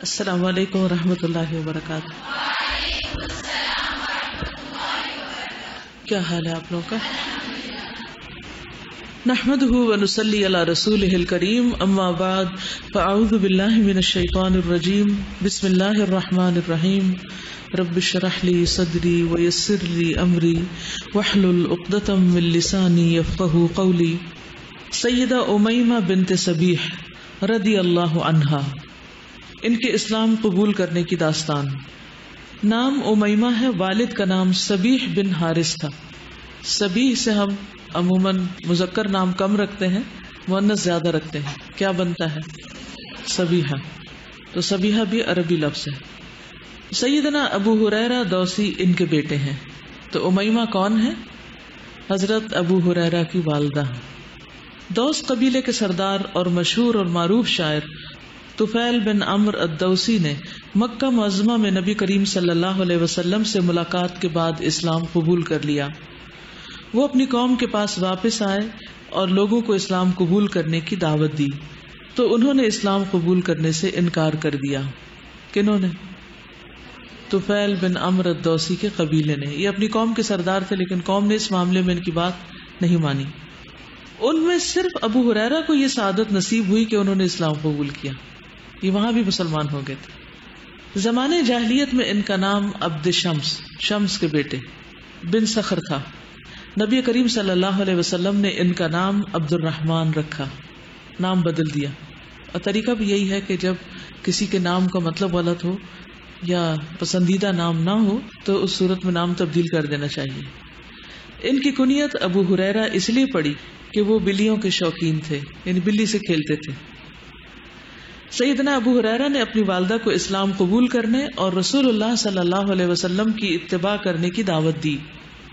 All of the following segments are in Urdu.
السلام علیکم ورحمۃ اللہ وبرکاتہ. کیا حال ہے آپ لوگوں کا؟ نحمده ونصلی علی رسولہ الکریم، اما بعد فاعوذ باللہ من الشیطان الرجیم، بسم اللہ الرحمن الرحیم. رب اشرح لی صدری ویسر لی امری واحلل عقدۃ من لسانی یفقہوا قولی. سیدہ امیمہ بنت صبیح رضی اللہ عنہا، ان کے اسلام قبول کرنے کی داستان. نام امیمہ ہے، والد کا نام صبیح بن حارث تھا. صبیح سے ہم عموماً مذکر نام کم رکھتے ہیں، مؤنث زیادہ رکھتے ہیں. کیا بنتا ہے؟ صبیحہ. تو صبیحہ بھی عربی لفظ ہے. سیدنا ابو ہریرہ دوسی ان کے بیٹے ہیں. تو امیمہ کون ہے؟ حضرت ابو ہریرہ کی والدہ. دوس قبیلے کے سردار اور مشہور اور معروف شاعر طفیل بن عمرو الدوسی نے مکہ معظمہ میں نبی کریم صلی اللہ علیہ وسلم سے ملاقات کے بعد اسلام قبول کر لیا. وہ اپنی قوم کے پاس واپس آئے اور لوگوں کو اسلام قبول کرنے کی دعوت دی، تو انہوں نے اسلام قبول کرنے سے انکار کر دیا. کنہوں نے؟ طفیل بن عمرو الدوسی کے قبیلے نے. یہ اپنی قوم کے سردار تھے، لیکن قوم نے اس معاملے میں ان کی بات نہیں مانی. ان میں صرف ابو ہریرہ کو یہ سعادت نصیب ہوئی کہ انہوں نے اسلام قبول کیا. یہ وہاں بھی مسلمان ہو گئے تھے. زمانے جاہلیت میں ان کا نام عبد شمس کے بیٹے بن صخر تھا. نبی کریم صلی اللہ علیہ وسلم نے ان کا نام عبد الرحمن رکھا، نام بدل دیا. اور طریقہ بھی یہی ہے کہ جب کسی کے نام کا مطلب غلط ہو یا پسندیدہ نام نہ ہو تو اس صورت میں نام تبدیل کر دینا چاہیے. ان کی کنیت ابو ہریرہ اس لیے پڑی کہ وہ بلیوں کے شوقین تھے، یعنی بلی سے کھیلتے تھے. سیدنا ابو ہریرہ نے اپنی والدہ کو اسلام قبول کرنے اور رسول اللہ صلی اللہ علیہ وسلم کی اتباع کرنے کی دعوت دی.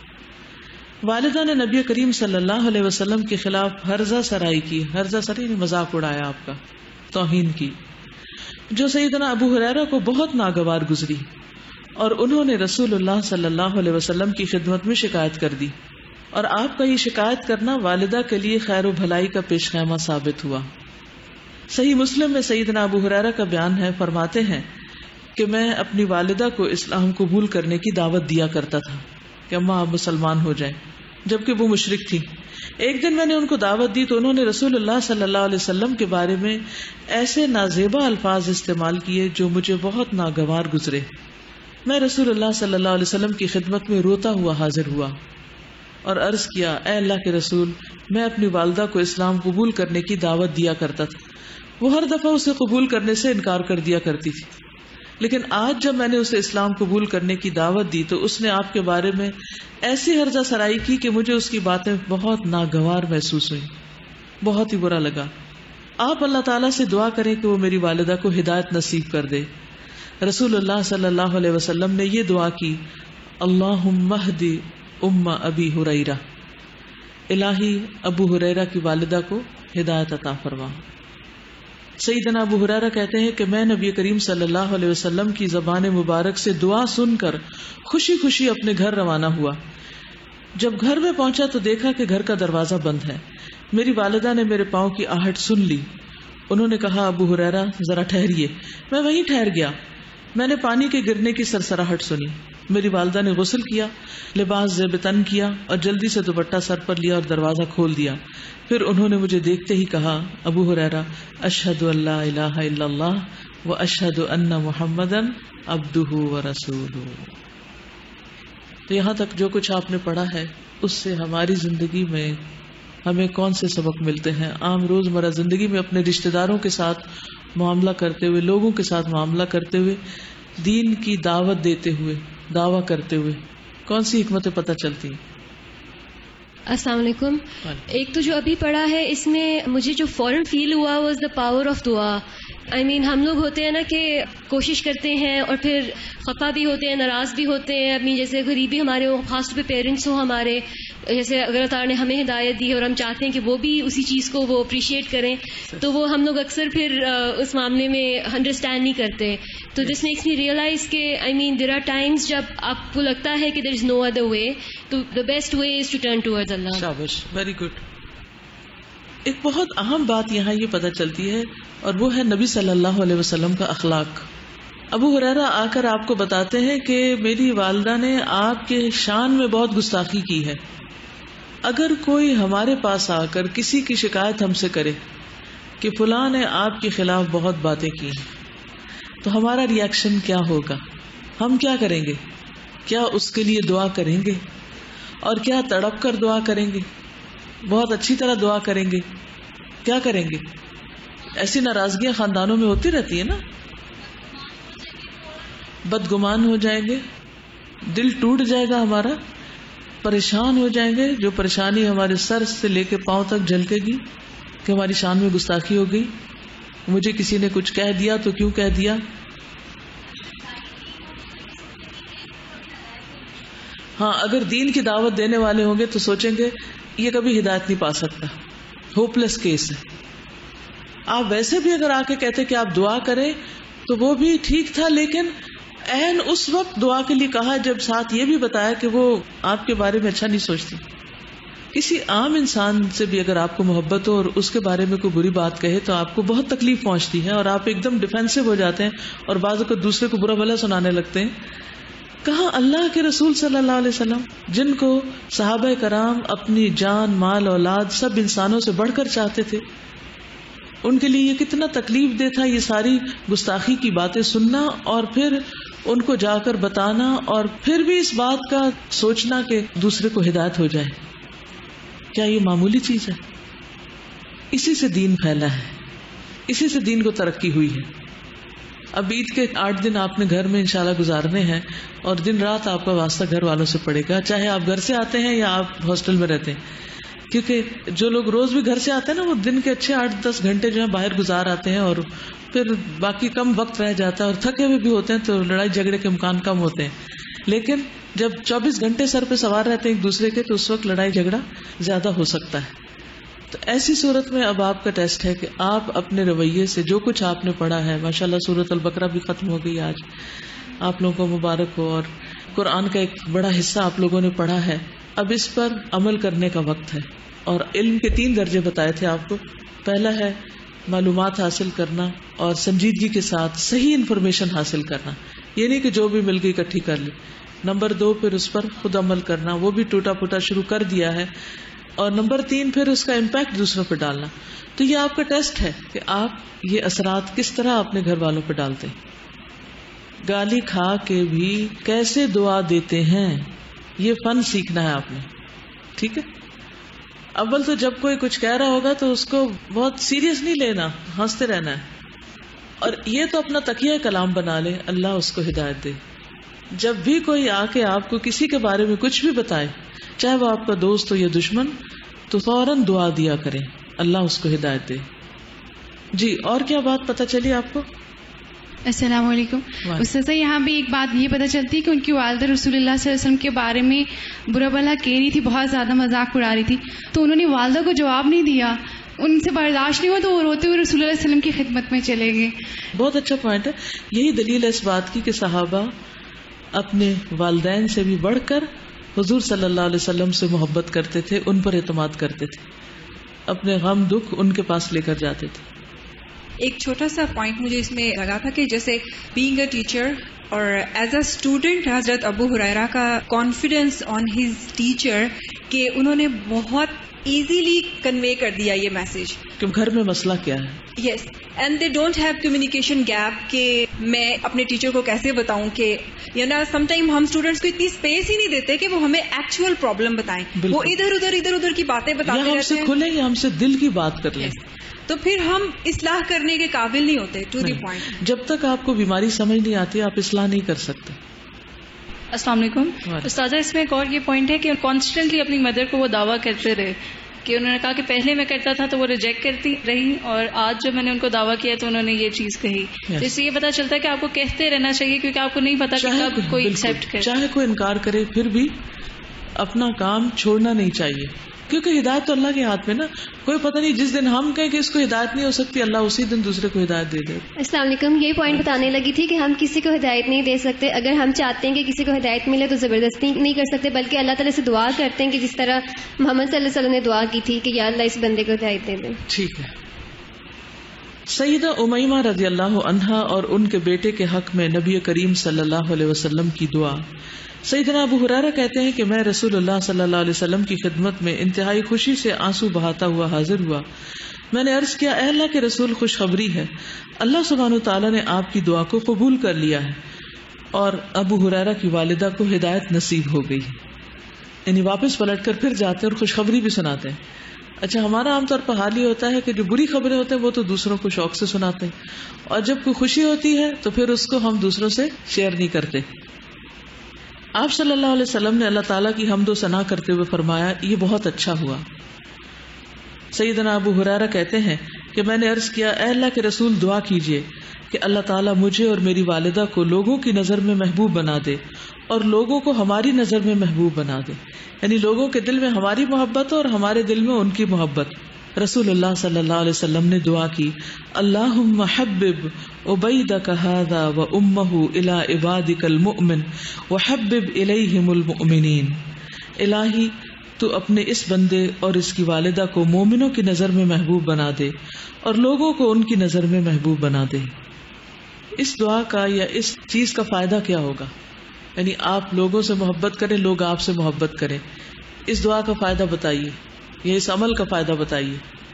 والدہ نے نبی کریم صلی اللہ علیہ وسلم کے خلاف ہرزہ سرائی کی. ہرزہ سرائی نے مذاق اڑایا، آپ کا توہین کی، جو سیدنا ابو ہریرہ کو بہت ناگوار گزری، اور انہوں نے رسول اللہ صلی اللہ علیہ وسلم کی خدمت میں شکایت کر دی. اور آپ کا یہ شکایت کرنا والدہ کے لیے خیر و بھلائی کا پیش خیمہ ثابت ہوا. صحیح مسلم میں سیدنا ابو ہریرہ کا بیان ہے، فرماتے ہیں کہ میں اپنی والدہ کو اسلام قبول کرنے کی دعوت دیا کرتا تھا کہ اماں آپ مسلمان ہو جائیں، جبکہ وہ مشرک تھی. ایک دن میں نے ان کو دعوت دی تو انہوں نے رسول اللہ صلی اللہ علیہ وسلم کے بارے میں ایسے نازیبا الفاظ استعمال کیے جو مجھے بہت ناگوار گزرے. میں رسول اللہ صلی اللہ علیہ وسلم کی خدمت میں روتا ہوا حاضر ہوا اور عرض کیا، اے اللہ کے رسول، میں اپنی والدہ کو اسلام قبول کرنے کی دعوت دیا کرتا تھا. وہ ہر دفعہ اسے قبول کرنے سے انکار کر دیا کرتی تھی، لیکن آج جب میں نے اسے اسلام قبول کرنے کی دعوت دی تو اس نے آپ کے بارے میں ایسی ہرزہ سرائی کی کہ مجھے اس کی باتیں بہت ناگوار محسوس ہوئی، بہت ہی برا لگا. آپ اللہ تعالیٰ سے دعا کریں کہ وہ میری والدہ کو ہدایت نصیب کر دے. رسول اللہ صلی اللہ علیہ وسلم نے یہ دعا کی، اللہم اہدی ام ابی ہریرہ، الہی ابو ہریرہ کی والدہ کو ہدایت عطا فرما. سیدنا ابو ہریرہ کہتے ہیں کہ میں نبی کریم صلی اللہ علیہ وسلم کی زبان مبارک سے دعا سن کر خوشی خوشی اپنے گھر روانہ ہوا. جب گھر میں پہنچا تو دیکھا کہ گھر کا دروازہ بند ہے. میری والدہ نے میرے پاؤں کی آہٹ سن لی. انہوں نے کہا، ابو ہریرہ ذرا ٹھہریے. میں وہیں ٹھہر گیا. میں نے پانی کے گرنے کی سرسراہٹ سنی. میری والدہ نے غسل کیا، لباس زیب تن کیا اور جلدی سے دوپٹہ سر پر لیا اور دروازہ کھول دیا. پھر انہوں نے مجھے دیکھتے ہی کہا، ابو ہریرہ، اشہد ان لا الہ الا اللہ و اشہد ان محمدا عبدہ و رسولہ. تو یہاں تک جو کچھ آپ نے پڑھا ہے اس سے ہماری زندگی میں ہمیں کون سے سبق ملتے ہیں؟ عام روزمرہ زندگی میں اپنے رشتہ داروں کے ساتھ معاملہ کرتے ہوئے، لوگوں کے ساتھ معاملہ کرتے ہوئے، دین کی دعوت دیتے ہوئے، دعویٰ کرتے ہوئے کون سی حکمتیں پتہ چلتی ہیں؟ السلام علیکم. ایک تو جو ابھی پڑھا ہے اس میں مجھے جو فوراً فیل ہوا واز دا پاور آف دعا. ہم لوگ ہوتے ہیں نا کہ کوشش کرتے ہیں اور پھر خفا بھی ہوتے ہیں، ناراض بھی ہوتے ہیں. اپنی جیسے غریبی ہمارے ہو، خاص طور پہ پیرنٹس ہوں ہمارے، جیسے اگر اللہ تعالیٰ نے ہمیں ہدایت دی اور ہم چاہتے ہیں کہ وہ بھی اسی چیز کو وہ اپریشیٹ کریں، تو وہ ہم لوگ اکثر پھر اس معاملے میں انڈرسٹینڈ نہیں کرتے. تو دس میکس می ریئلائز کہ دیر آر ٹائمز جب آپ کو لگتا ہے کہ دیر از نو ادر وے، تو the best way is to turn towards Allah. شاباش، ویری گڈ. ایک بہت اہم بات یہاں یہ پتہ چلتی ہے اور وہ ہے نبی صلی اللہ علیہ وسلم کا اخلاق. ابو ہریرہ آ کر آپ کو بتاتے ہیں کہ میری والدہ نے آپ کے شان میں بہت گستاخی کی ہے. اگر کوئی ہمارے پاس آ کر کسی کی شکایت ہم سے کرے کہ فلاں نے آپ کے خلاف بہت باتیں کی ہیں تو ہمارا ری ایکشن کیا ہوگا؟ ہم کیا کریں گے؟ کیا اس کے لیے دعا کریں گے؟ اور کیا تڑپ کر دعا کریں گے؟ بہت اچھی طرح دعا کریں گے؟ کیا کریں گے؟ ایسی ناراضگیاں خاندانوں میں ہوتی رہتی ہے نا. بدگمان ہو جائیں گے، دل ٹوٹ جائے گا ہمارا، پریشان ہو جائیں گے. جو پریشانی ہمارے سر سے لے کے پاؤں تک جھلکے گی کہ ہماری شان میں گستاخی ہو گئی، مجھے کسی نے کچھ کہہ دیا تو کیوں کہہ دیا. ہاں، اگر دین کی دعوت دینے والے ہوں گے تو سوچیں گے یہ کبھی ہدایت نہیں پا سکتا، ہوپ لیس کیس ہے. آپ ویسے بھی اگر آ کے کہتے کہ آپ دعا کریں تو وہ بھی ٹھیک تھا، لیکن عین اس وقت دعا کے لیے کہا جب ساتھ یہ بھی بتایا کہ وہ آپ کے بارے میں اچھا نہیں سوچتی. کسی عام انسان سے بھی اگر آپ کو محبت ہو اور اس کے بارے میں کوئی بری بات کہے تو آپ کو بہت تکلیف پہنچتی ہے اور آپ ایک دم ڈیفینسو ہو جاتے ہیں اور بعض اوقات دوسرے کو برا بھلا سنانے لگتے ہیں. کہاں اللہ کے رسول صلی اللہ علیہ وسلم جن کو صحابہ کرام اپنی جان، مال، اولاد سب انسانوں سے بڑھ کر چاہتے تھے، ان کے لیے یہ کتنا تکلیف دہ تھا یہ ساری گستاخی کی باتیں سننا اور پھر ان کو جا کر بتانا اور پھر بھی اس بات کا سوچنا کہ دوسرے کو ہدایت ہو جائے. کیا یہ معمولی چیز ہے؟ اسی سے دین پھیلا ہے، اسی سے دین کو ترقی ہوئی ہے. اب عید کے 8 دن آپ نے گھر میں انشاءاللہ گزارنے ہیں اور دن رات آپ کا واسطہ گھر والوں سے پڑے گا، چاہے آپ گھر سے آتے ہیں یا آپ ہاسٹل میں رہتے ہیں. کیونکہ جو لوگ روز بھی گھر سے آتے ہیں نا وہ دن کے اچھے 8-10 گھنٹے جو ہے باہر گزار آتے ہیں اور پھر باقی کم وقت رہ جاتا ہے اور تھکے ہوئے بھی ہوتے ہیں تو لڑائی جھگڑے کے امکان کم ہوتے ہیں. لیکن جب 24 گھنٹے سر پہ سوار رہتے ہیں ایک دوسرے کے تو اس وقت لڑائی جھگڑا زیادہ ہو سکتا ہے. تو ایسی صورت میں اب آپ کا ٹیسٹ ہے کہ آپ اپنے رویے سے جو کچھ آپ نے پڑھا ہے، ماشاءاللہ سورۃ البقرہ بھی ختم ہو گئی آج، آپ لوگوں کو مبارک ہو، اور قرآن کا ایک بڑا حصہ آپ لوگوں نے پڑھا ہے. اب اس پر عمل کرنے کا وقت ہے. اور علم کے 3 درجے بتائے تھے آپ کو. پہلا ہے معلومات حاصل کرنا اور سنجیدگی کے ساتھ صحیح انفارمیشن حاصل کرنا، یہ نہیں کہ جو بھی مل گئی اکٹھی کر لی. نمبر 2 پھر اس پر خود عمل کرنا، وہ بھی ٹوٹا پھوٹا شروع کر دیا ہے. اور نمبر 3 پھر اس کا امپیکٹ دوسروں پہ ڈالنا. تو یہ آپ کا ٹیسٹ ہے کہ آپ یہ اثرات کس طرح اپنے گھر والوں پہ ڈالتے ہیں. گالی کھا کے بھی کیسے دعا دیتے ہیں، یہ فن سیکھنا ہے آپ نے. ٹھیک ہے، اول تو جب کوئی کچھ کہہ رہا ہوگا تو اس کو بہت سیریس نہیں لینا، ہنستے رہنا ہے. اور یہ تو اپنا تکیہ کلام بنا لے، اللہ اس کو ہدایت دے. جب بھی کوئی آ کے آپ کو کسی کے بارے میں کچھ بھی بتائے، چاہے وہ آپ کا دوست ہو یا دشمن، تو فوراً دعا دیا کریں اللہ اس کو ہدایت دے. جی اور کیا بات پتہ چلی آپ کو؟ السلام علیکم. استاذہ یہاں بھی ایک بات یہ پتہ چلتی ہے کہ ان کی والدہ رسول اللہ صلی اللہ علیہ وسلم کے بارے میں برا بھلا کہہ رہی تھی، بہت زیادہ مذاق اڑا رہی تھی، تو انہوں نے والدہ کو جواب نہیں دیا، ان سے برداشت نہیں ہوا تو وہ روتے ہوئے رسول اللہ علیہ وسلم کی خدمت میں چلے گئے. بہت اچھا پوائنٹ ہے. یہی دلیل ہے اس بات کی کہ صحابہ اپنے والدین سے بھی بڑھ کر حضور صلی اللہ علیہ وسلم سے محبت کرتے تھے، ان پر اعتماد کرتے تھے، اپنے غم دکھ ان کے پاس لے کر جاتے تھے. ایک چھوٹا سا پوائنٹ مجھے اس میں لگا تھا کہ جیسے بینگ اے ٹیچر اور ایز اے اسٹوڈنٹ حضرت ابو ہریرہ کا کانفیڈینس آن ہز ٹیچر کہ انہوں نے بہت ایزیلی کنوے کر دیا یہ میسج کہ گھر میں مسئلہ کیا ہے. Yes and they don't have communication gap کہ میں اپنے ٹیچر کو کیسے بتاؤں کہ سم ٹائم ہم اسٹوڈینٹس کو اتنی اسپیس ہی نہیں دیتے کہ وہ ہمیں ایکچوئل پرابلم بتائیں. وہ ادھر ادھر کی باتیں بتاتے رہتے ہیں، ہم سے کھلیں یا ہم سے دل کی بات کر لیں. تو پھر ہم اصلاح کرنے کے قابل نہیں ہوتے. ٹو دی پوائنٹ، جب تک آپ کو بیماری سمجھ نہیں آتی آپ اصلاح نہیں کر سکتے. السلام علیکم. استاذہ اس میں ایک اور یہ پوائنٹ ہے کہ کانسٹنٹلی اپنی مدر کو وہ دعویٰ کرتے رہے کہ انہوں نے کہا کہ پہلے میں کرتا تھا تو وہ ریجیکٹ کرتی رہی، اور آج جب میں نے ان کو دعویٰ کیا تو انہوں نے یہ چیز کہی. اس سے یہ پتا چلتا ہے کہ آپ کو کہتے رہنا چاہیے کیونکہ آپ کو نہیں پتا کہ کب کوئی ایکسیپٹ کرے. چاہے کوئی انکار کرے پھر بھی اپنا کام چھوڑنا نہیں چاہیے، کیونکہ ہدایت تو اللہ کے ہاتھ میں نا. کوئی پتہ نہیں جس دن ہم کہیں کہ اس کو ہدایت نہیں ہو سکتی، اللہ اسی دن دوسرے کو ہدایت دے دے. السلام علیکم. یہ پوائنٹ بتانے لگی تھی کہ ہم کسی کو ہدایت نہیں دے سکتے. اگر ہم چاہتے ہیں کہ کسی کو ہدایت ملے تو زبردستی نہیں کر سکتے، بلکہ اللہ تعالیٰ سے دعا کرتے ہیں کہ جس طرح محمد صلی اللہ علیہ وسلم نے دعا کی تھی کہ یا اللہ اس بندے کو ہدایت دے دیں. ٹھیک ہے، سیدہ امیمہ رضی اللہ عنہا اور ان کے بیٹے کے حق میں نبی کریم صلی اللہ علیہ وسلم کی دعا. سیدنا ابو ہریرہ کہتے ہیں کہ میں رسول اللہ صلی اللہ علیہ وسلم کی خدمت میں انتہائی خوشی سے آنسو بہاتا ہوا حاضر ہوا. میں نے عرض کیا، اے اللہ کے رسول، خوشخبری ہے، اللہ سبحانہ وتعالیٰ نے آپ کی دعا کو قبول کر لیا ہے اور ابو ہریرہ کی والدہ کو ہدایت نصیب ہو گئی. یعنی واپس پلٹ کر پھر جاتے ہیں اور خوشخبری بھی سناتے ہیں. اچھا، ہمارا عام طور پر حال یہ ہوتا ہے کہ جو بری خبریں ہوتے ہیں وہ تو دوسروں کو شوق سے سناتے ہیں، اور جب کوئی خوشی ہوتی ہے تو پھر اس کو ہم دوسروں سے شیئر نہیں کرتے. آپ صلی اللہ علیہ وسلم نے اللہ تعالیٰ کی حمد و ثنا کرتے ہوئے فرمایا، یہ بہت اچھا ہوا. سیدنا ابو ہریرہ کہتے ہیں کہ میں نے عرض کیا، اے اللہ کے رسول، دعا کیجئے کہ اللہ تعالیٰ مجھے اور میری والدہ کو لوگوں کی نظر میں محبوب بنا دے اور لوگوں کو ہماری نظر میں محبوب بنا دے. یعنی لوگوں کے دل میں ہماری محبت اور ہمارے دل میں ان کی محبت. رسول اللہ صلی اللہ علیہ وسلم نے دعا کی، اللہم حبب عبیدک ھذا و امہ الی عبادک المؤمن وحبب الیہم المؤمنین. الہی تو اپنے اس بندے اور اس کی والدہ کو مومنوں کی نظر میں محبوب بنا دے اور لوگوں کو ان کی نظر میں محبوب بنا دے. اس دعا کا یا اس چیز کا فائدہ کیا ہوگا؟ یعنی آپ لوگوں سے محبت کریں، لوگ آپ سے محبت کریں. اس دعا کا فائدہ بتائیے، یا اس عمل کا فائدہ بتائیے.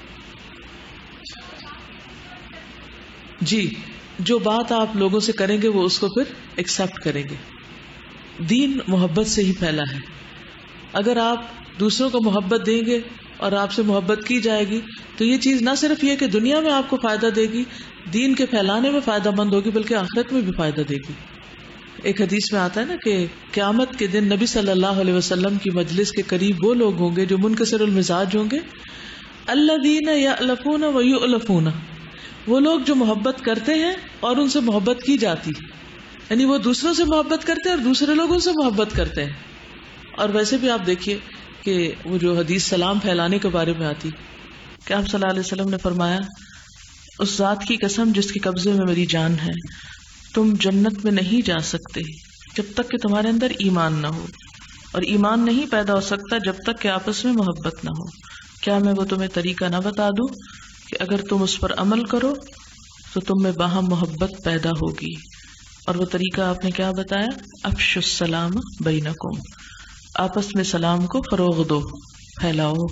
جی، جو بات آپ لوگوں سے کریں گے وہ اس کو پھر ایکسپٹ کریں گے. دین محبت سے ہی پھیلا ہے. اگر آپ دوسروں کو محبت دیں گے اور آپ سے محبت کی جائے گی تو یہ چیز نہ صرف یہ کہ دنیا میں آپ کو فائدہ دے گی، دین کے پھیلانے میں فائدہ مند ہوگی، بلکہ آخرت میں بھی فائدہ دے گی. ایک حدیث میں آتا ہے نا کہ قیامت کے دن نبی صلی اللہ علیہ وسلم کی مجلس کے قریب وہ لوگ ہوں گے جو منکسر المزاج ہوں گے. الذین یألفون ویؤلفون، وہ لوگ جو محبت کرتے ہیں اور ان سے محبت کی جاتی، یعنی وہ دوسروں سے محبت کرتے ہیں اور دوسرے لوگوں سے محبت کرتے ہیں. اور ویسے بھی آپ دیکھیے کہ وہ جو حدیث سلام پھیلانے کے بارے میں آتی کہ آپ صلی اللہ علیہ وسلم نے فرمایا، اس ذات کی قسم جس کے قبضے میں میری جان ہے، تم جنت میں نہیں جا سکتے جب تک کہ تمہارے اندر ایمان نہ ہو، اور ایمان نہیں پیدا ہو سکتا جب تک کہ آپس میں محبت نہ ہو. کیا میں وہ تمہیں طریقہ نہ بتا دوں کہ اگر تم اس پر عمل کرو تو تم میں باہم محبت پیدا ہوگی. اور وہ طریقہ آپ نے کیا بتایا؟ افشوا السلام بینکم، آپس میں سلام کو فروغ دو، پھیلاؤ.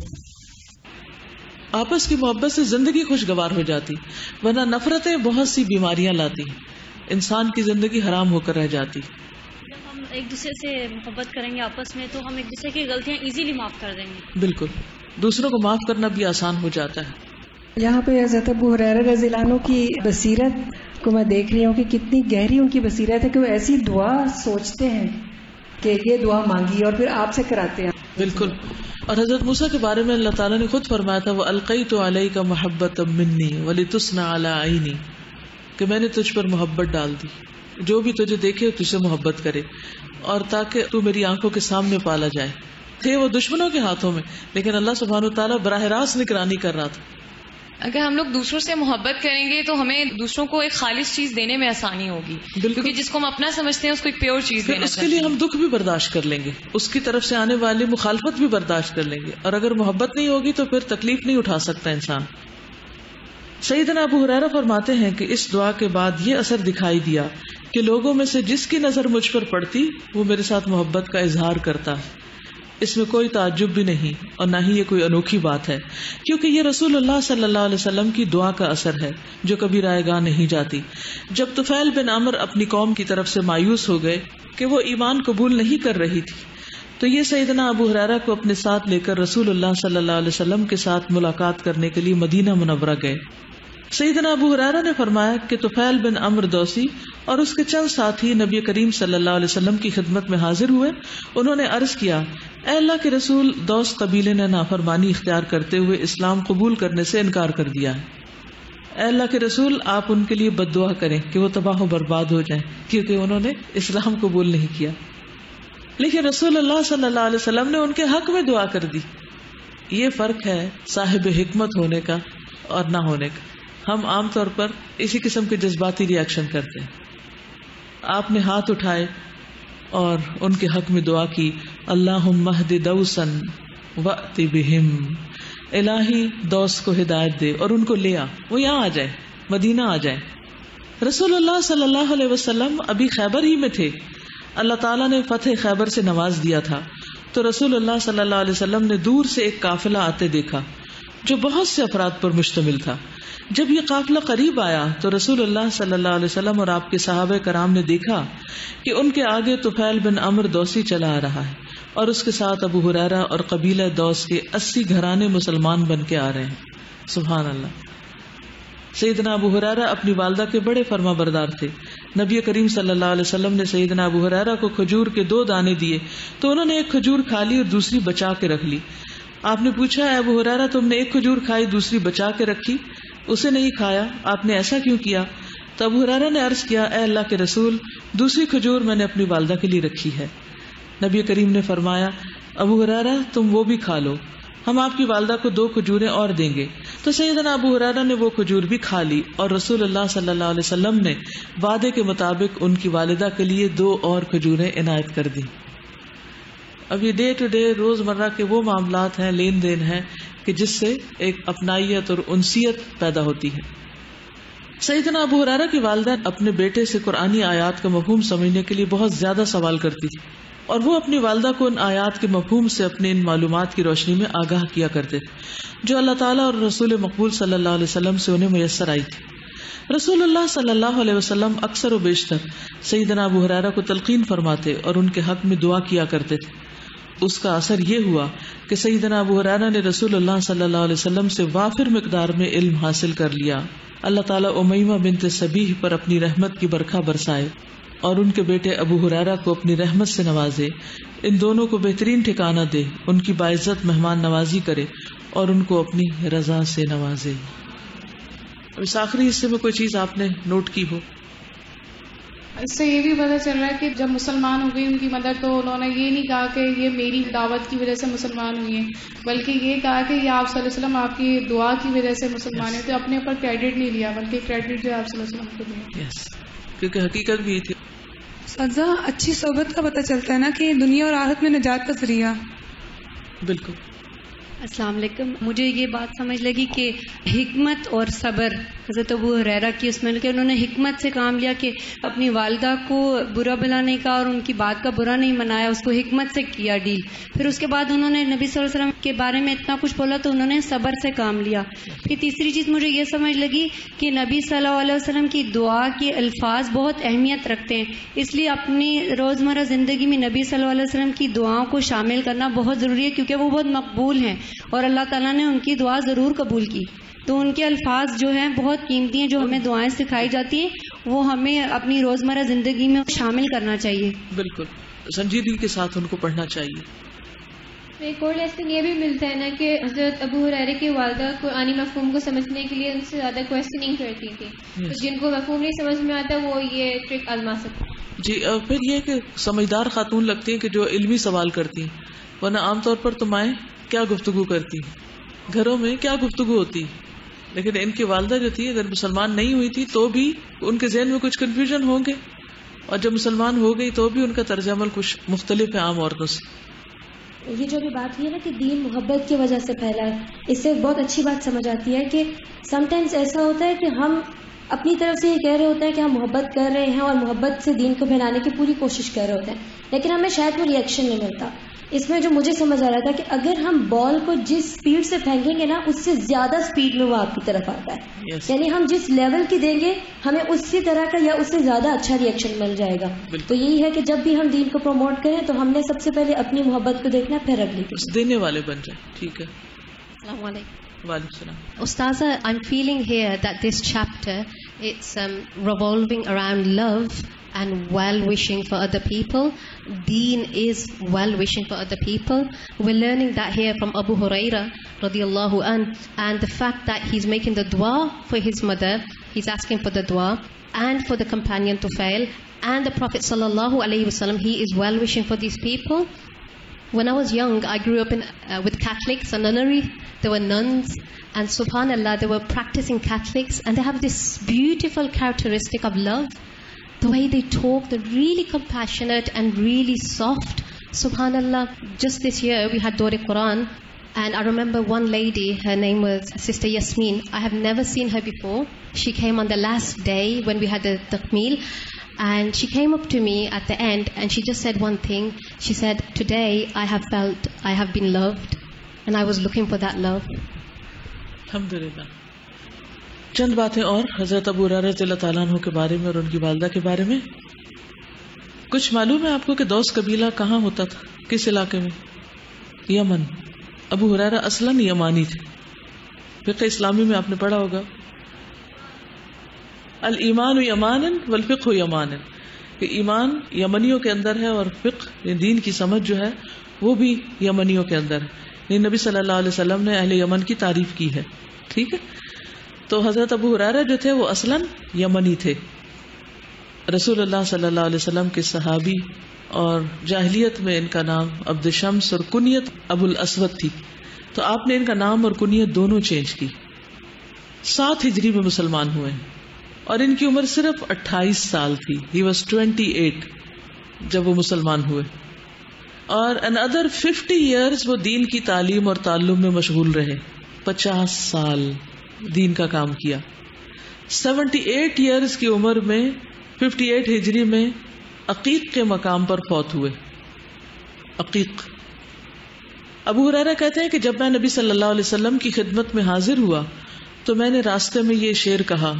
آپس کی محبت سے زندگی خوشگوار ہو جاتی، ورنہ نفرتیں بہت سی بیماریاں لاتی، انسان کی زندگی حرام ہو کر رہ جاتی. جب ہم ایک دوسرے سے محبت کریں گے آپس میں تو ہم ایک دوسرے کی غلطیاں ایزیلی معاف کر دیں گے. بالکل، دوسروں کو معاف کرنا بھی آسان ہو جاتا ہے. یہاں پہ حضرت ابو ہریرہ رضی اللہ عنہ کی بصیرت کو میں دیکھ رہی ہوں کہ کتنی گہری ان کی بصیرت ہے کہ وہ ایسی دعا سوچتے ہیں کہ یہ دعا مانگی اور پھر آپ سے کراتے ہیں. بالکل. اور حضرت موسیٰ کے بارے میں اللہ تعالیٰ نے خود فرمایا تھا، وَأَلْقَيْتُ عَلَيْكَ مَحَبَّةً مِّنِّي وَلِتُصْنَعَ عَلَىٰ عَيْنِي، کہ میں نے تجھ پر محبت ڈال دی، جو بھی تجھے دیکھے تجھ سے محبت کرے، اور تاکہ تو میری آنکھوں کے سامنے پالا جائے. تھے وہ دشمنوں کے ہاتھوں میں، لیکن اللہ سبحانہ وتعالیٰ براہ راست نگرانی کر رہا تھا. اگر ہم لوگ دوسروں سے محبت کریں گے تو ہمیں دوسروں کو ایک خالص چیز دینے میں آسانی ہوگی، کیونکہ جس کو ہم اپنا سمجھتے ہیں اس کو ایک پیور چیز دینا، اس کے لیے ہم دکھ بھی برداشت کر لیں گے، اس کی طرف سے آنے والی مخالفت بھی برداشت کر لیں گے. اور اگر محبت نہیں ہوگی تو پھر تکلیف نہیں اٹھا سکتا انسان. سیدنا ابو ہریرہ فرماتے ہیں کہ اس دعا کے بعد یہ اثر دکھائی دیا کہ لوگوں میں سے جس کی نظر مجھ پر پڑتی وہ میرے ساتھ محبت کا اظہار کرتا. اس میں کوئی تعجب بھی نہیں اور نہ ہی یہ کوئی انوکھی بات ہے، کیونکہ یہ رسول اللہ صلی اللہ علیہ وسلم کی دعا کا اثر ہے جو کبھی رائے گاہ نہیں جاتی. جب طفیل بن عمرو اپنی قوم کی طرف سے مایوس ہو گئے کہ وہ ایمان قبول نہیں کر رہی تھی تو یہ سیدنا ابو ہریرہ کو اپنے ساتھ لے کر رسول اللہ صلی اللہ علیہ وسلم کے ساتھ ملاقات کرنے کے لیے مدینہ منورہ گئے. سیدنا ابو ہریرہ نے فرمایا کہ طفیل بن عمرو دوسی اور اس کے چند ساتھی نبی کریم صلی اللہ علیہ وسلم کی خدمت میں حاضر ہوئے. انہوں نے عرض کیا، اے اللہ کے رسول، دوس قبیلے نے نافرمانی اختیار کرتے ہوئے اسلام قبول کرنے سے انکار کر دیا ہے. اے اللہ کے رسول، آپ ان کے لیے بد دعا کریں کہ وہ تباہ و برباد ہو جائیں، کیونکہ انہوں نے اسلام قبول نہیں کیا. لیکن رسول اللہ صلی اللہ علیہ وسلم نے ان کے حق میں دعا کر دی. یہ فرق ہے صاحب حکمت ہونے کا اور نہ ہونے کا. ہم عام طور پر اسی قسم کے جذباتی ری ایکشن کرتے ہیں. آپ نے ہاتھ اٹھائے اور ان کے حق میں دعا کی، اللہم اہد دوسا وأت بہم، الہی دوس کو ہدایت دے اور ان کو لے آ، وہ یہاں آ جائے. مدینہ آ جائیں. رسول اللہ صلی اللہ علیہ وسلم ابھی خیبر ہی میں تھے. اللہ تعالیٰ نے فتح خیبر سے نواز دیا تھا. تو رسول اللہ صلی اللہ علیہ وسلم نے دور سے ایک قافلہ آتے دیکھا جو بہت سے افراد پر مشتمل تھا. جب یہ قافلہ قریب آیا تو رسول اللہ صلی اللہ علیہ وسلم اور آپ کے صحابہ کرام نے دیکھا کہ ان کے آگے طفیل بن عمرو دوسی چلا آ رہا ہے اور اس کے ساتھ ابو ہریرہ اور قبیلہ دوس کے 80 گھرانے مسلمان بن کے آ رہے ہیں. سبحان اللہ. سیدنا ابو ہریرہ اپنی والدہ کے بڑے فرما بردار تھے. نبی کریم صلی اللہ علیہ وسلم نے سیدنا ابو ہریرہ کو کھجور کے 2 دانے دیے تو انہوں نے ایک کھجور کھا لی اور دوسری بچا کے رکھ لی. آپ نے پوچھا اے ابو ہریرہ تم نے ایک کھجور کھائی دوسری بچا کے رکھی, اسے نہیں کھایا, آپ نے ایسا کیوں کیا؟ تو ابو ہریرہ نے عرض کیا اے اللہ کے رسول دوسری کھجور میں نے اپنی والدہ کے لیے رکھی ہے. نبی کریم نے فرمایا ابو ہریرہ تم وہ بھی کھا لو, ہم آپ کی والدہ کو 2 کھجوریں اور دیں گے. تو سیدنا ابو ہریرہ نے وہ کھجور بھی کھا لی اور رسول اللہ صلی اللہ علیہ وسلم نے وعدے کے مطابق ان کی والدہ کے لیے 2 اور کھجوریں عنایت کر دی. اب یہ ڈے ٹو ڈے روزمرہ کے وہ معاملات ہیں, لین دین ہیں کہ جس سے ایک اپنائیت اور انسیت پیدا ہوتی ہے. سیدنا ابو ہریرہ کی والدہ اپنے بیٹے سے قرآنی آیات کا مفہوم سمجھنے کے لیے بہت زیادہ سوال کرتی تھی اور وہ اپنی والدہ کو ان آیات کے مفہوم سے اپنے ان معلومات کی روشنی میں آگاہ کیا کرتے تھے جو اللہ تعالیٰ اور رسول مقبول صلی اللہ علیہ وسلم سے انہیں میسر آئی تھی. رسول اللہ صلی اللہ علیہ وسلم اکثر و بیشتر سیدنا ابو ہریرہ کو تلقین فرماتے اور ان کے حق میں دعا کیا کرتے تھے. اس کا اثر یہ ہوا کہ سیدنا ابو ہریرہ نے رسول اللہ صلی اللہ علیہ وسلم سے وافر مقدار میں علم حاصل کر لیا. اللہ تعالیٰ امیمہ بنت سبیح پر اپنی رحمت کی برکھا برسائے اور ان کے بیٹے ابو ہریرہ کو اپنی رحمت سے نوازے. ان دونوں کو بہترین ٹھکانہ دے, ان کی باعزت مہمان نوازی کرے اور ان کو اپنی رضا سے نوازے. اس آخری حصے میں کوئی چیز آپ نے نوٹ کی ہو؟ اس سے یہ بھی پتہ چل رہا ہے کہ جب مسلمان ہو گئی ان کی مدر تو انہوں نے یہ نہیں کہا کہ یہ میری دعوت کی وجہ سے مسلمان ہوئی ہیں, بلکہ یہ کہا کہ یہ آپ صلی اللہ علیہ وسلم آپ کی دعا کی وجہ سے مسلمان ہیں. تو اپنے اوپر کریڈٹ نہیں لیا بلکہ کریڈٹ جو آپ صلی اللہ علیہ وسلم کو دیا. کیونکہ حقیقت بھی تھی. سزا اچھی صحبت کا پتہ چلتا ہے نا کہ دنیا اور آخرت میں نجات کا ذریعہ. بالکل. السلام علیکم. مجھے یہ بات سمجھ لگی کہ حکمت اور صبر حضرت ابو ہریرہ کی اس میں کہ انہوں نے حکمت سے کام لیا کہ اپنی والدہ کو برا بھلا نہیں کہا اور ان کی بات کا برا نہیں منایا, اس کو حکمت سے کیا ڈیل. پھر اس کے بعد انہوں نے نبی صلی اللہ علیہ وسلم کے بارے میں اتنا کچھ بولا تو انہوں نے صبر سے کام لیا. پھر تیسری چیز مجھے یہ سمجھ لگی کہ نبی صلی اللہ علیہ وسلم کی دعا کے الفاظ بہت اہمیت رکھتے ہیں, اس لیے اپنی روزمرہ زندگی میں نبی صلی اللہ علیہ وسلم کی دعاؤں کو شامل کرنا بہت ضروری ہے کیونکہ وہ بہت مقبول ہیں اور اللہ تعالیٰ نے ان کی دعا ضرور قبول کی. تو ان کے الفاظ جو ہیں بہت قیمتی ہیں, جو ہمیں دعائیں سکھائی جاتی ہیں وہ ہمیں اپنی روزمرہ زندگی میں شامل کرنا چاہیے. بالکل سنجیدگی کے ساتھ ان کو پڑھنا چاہیے. ایک اور لیسن یہ بھی ملتا ہے نا کہ حضرت ابو ہریرہ کی والدہ قرآنی مفہوم کو سمجھنے کے لیے ان سے زیادہ کویسچننگ کرتی تھی, تو جن کو مفہوم نہیں سمجھ میں آتا وہ یہ ٹرک آزما سکتے. جی پھر یہ کہ سمجھدار خاتون لگتی ہیں کہ جو علمی سوال کرتی ہیں, ورنہ عام طور پر تو مائیں کیا گفتگو کرتی گھروں میں, کیا گفتگو ہوتی. لیکن ان کی والدہ جو تھی اگر مسلمان نہیں ہوئی تھی تو بھی ان کے ذہن میں کچھ کنفیوژن ہوں گے, اور جب مسلمان ہو گئی تو بھی ان کا طرز عمل کچھ مختلف ہے عام عورتوں سے. یہ جو بھی بات ہوئی ہے نا کہ دین محبت کی وجہ سے پھیلا ہے, اس سے بہت اچھی بات سمجھ آتی ہے کہ سم ٹائمز ایسا ہوتا ہے کہ ہم اپنی طرف سے یہ کہہ رہے ہوتے ہیں کہ ہم محبت کر رہے ہیں اور محبت سے دین کو پھیلانے کی پوری کوشش کر رہے ہوتے ہیں, لیکن ہمیں شاید وہ ریئیکشن نہیں ملتا. اس میں جو مجھے سمجھ آ رہا تھا کہ اگر ہم بال کو جس سپیڈ سے پھینکیں گے نا اس سے زیادہ سپیڈ میں وہ آپ کی طرف آتا ہے. یعنی ہم جس لیول کی دیں گے ہمیں اسی طرح کا یا اس سے زیادہ اچھا ریئیکشن مل جائے گا. تو یہی ہے کہ جب بھی ہم دین کو پروموٹ کریں تو ہم نے سب سے پہلے اپنی محبت کو دیکھنا, پھر اگلی کو دینے والے بن جائیں. ٹھیک ہے. السلام علیکم. وعلیکم السلام. Ustaza, I'm feeling here that this chapter, it's revolving around love and well-wishing for other people. Deen is well-wishing for other people. We're learning that here from Abu Hurairah radiyallahu anh, and the fact that he's making the dua for his mother, he's asking for the dua, and for the companion Tufail, and the Prophet sallallahu alayhi wasallam, he is well-wishing for these people. When I was young, I grew up with Catholics, a nunnery. There were nuns, and subhanallah, they were practicing Catholics, and they have this beautiful characteristic of love. The way they talk, they're really compassionate and really soft. Subhanallah, just this year we had Dawr-e-Quran, And I remember one lady, her name was Sister Yasmin. I have never seen her before. She came on the last day when we had the takmeel, and she came up to me at the end and she just said one thing. She said, "Today I have felt I have been loved, and I was looking for that love." الحمدللہ. چند باتیں اور حضرت ابو ہریرہ رضی اللہ تعالیٰ عنہ کے بارے میں اور ان کی والدہ کے بارے میں. کچھ معلوم ہے آپ کو کہ دوس قبیلہ کہاں ہوتا تھا, کس علاقے میں؟ یمن. ابو ہریرہ اصلاً یمانی تھے. فقہ اسلامی میں آپ نے پڑھا ہوگا الایمان یمانا والفقہ یمانا, کہ ایمان یمنیوں کے اندر ہے اور فقہ دین کی سمجھ جو ہے وہ بھی یمنیوں کے اندر ہے. نبی صلی اللہ علیہ وسلم نے اہل یمن کی تعریف کی ہے. ٹھیک ہے, تو حضرت ابو ہریرہ جو تھے وہ اصلاً یمنی تھے. رسول اللہ صلی اللہ علیہ وسلم کے صحابی, اور جاہلیت میں ان کا نام عبد شمس اور کنیت ابو الاسود تھی. تو آپ نے ان کا نام اور کنیت دونوں چینج کی. 7 ہجری میں مسلمان ہوئے اور ان کی عمر صرف 28 سال تھی. He was 28 جب وہ مسلمان ہوئے, اور another 50 years وہ دین کی تعلیم اور تعلم میں مشغول رہے. 50 سال دین کا کام کیا. 78 years کی عمر میں 58 ہجری میں عقیق کے مقام پر فوت ہوئے. عقیق. ابو ہریرہ کہتے ہیں کہ جب میں نبی صلی اللہ علیہ وسلم کی خدمت میں حاضر ہوا تو میں نے راستے میں یہ شعر کہا.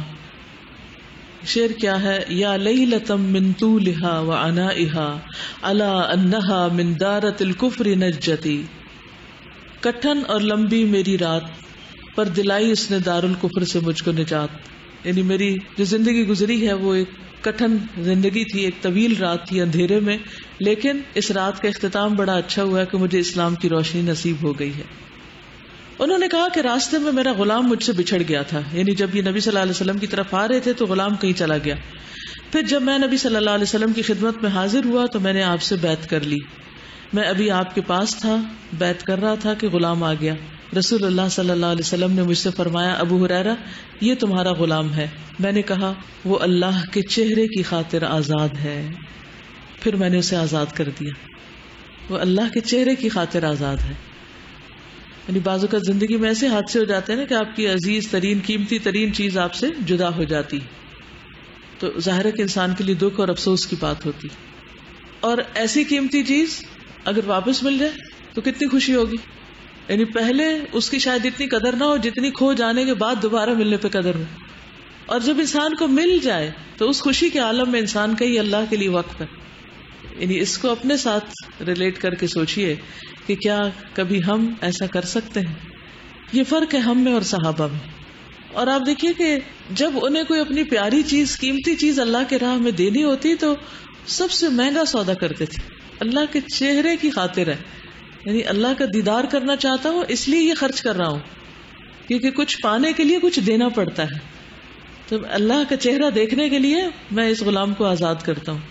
شعر کیا ہے؟ یا لیلۃ من طولها وعنائها الا انها من دارۃ الکفر نجتی. کٹھن اور لمبی میری رات پر دلائی اس نے دار الکفر سے مجھ کو نجات. یعنی میری جو زندگی گزری ہے وہ ایک کٹھن زندگی تھی, ایک طویل رات تھی اندھیرے میں, لیکن اس رات کا اختتام بڑا اچھا ہوا ہے کہ مجھے اسلام کی روشنی نصیب ہو گئی ہے. انہوں نے کہا کہ راستے میں میرا غلام مجھ سے بچھڑ گیا تھا. یعنی جب یہ نبی صلی اللہ علیہ وسلم کی طرف آ رہے تھے تو غلام کہیں چلا گیا. پھر جب میں نبی صلی اللہ علیہ وسلم کی خدمت میں حاضر ہوا تو میں نے آپ سے بیعت کر لی. میں ابھی آپ کے پاس تھا, بیعت کر رہا تھا کہ غلام آ گیا. رسول اللہ صلی اللہ علیہ وسلم نے مجھ سے فرمایا, ابو ہریرہ یہ تمہارا غلام ہے. میں نے کہا وہ اللہ کے چہرے کی خاطر آزاد ہے. پھر میں نے اسے آزاد کر دیا. وہ اللہ کے چہرے کی خاطر آزاد ہے. یعنی بعض اوقات زندگی میں ایسے حادثے ہو جاتے ہیں نا کہ آپ کی عزیز ترین قیمتی ترین چیز آپ سے جدا ہو جاتی, تو ظاہر ہے کہ انسان کے لیے دکھ اور افسوس کی بات ہوتی. اور ایسی قیمتی چیز اگر واپس مل جائے تو کتنی خوشی ہوگی. یعنی پہلے اس کی شاید اتنی قدر نہ ہو جتنی کھو جانے کے بعد دوبارہ ملنے پہ قدر ہو. اور جب انسان کو مل جائے تو اس خوشی کے عالم میں انسان کا ہی اللہ کے لیے وقف ہے. یعنی اس کو اپنے ساتھ ریلیٹ کر کے سوچئے کہ کیا کبھی ہم ایسا کر سکتے ہیں. یہ فرق ہے ہم میں اور صحابہ میں. اور آپ دیکھیے کہ جب انہیں کوئی اپنی پیاری چیز قیمتی چیز اللہ کے راہ میں دینی ہوتی تو سب سے مہنگا سودا کرتے تھے. اللہ کے چہرے کی خاطر ہے, یعنی اللہ کا دیدار کرنا چاہتا ہوں اس لیے یہ خرچ کر رہا ہوں, کیونکہ کچھ پانے کے لیے کچھ دینا پڑتا ہے. تو اللہ کا چہرہ دیکھنے کے لیے میں اس غلام کو آزاد کرتا ہوں.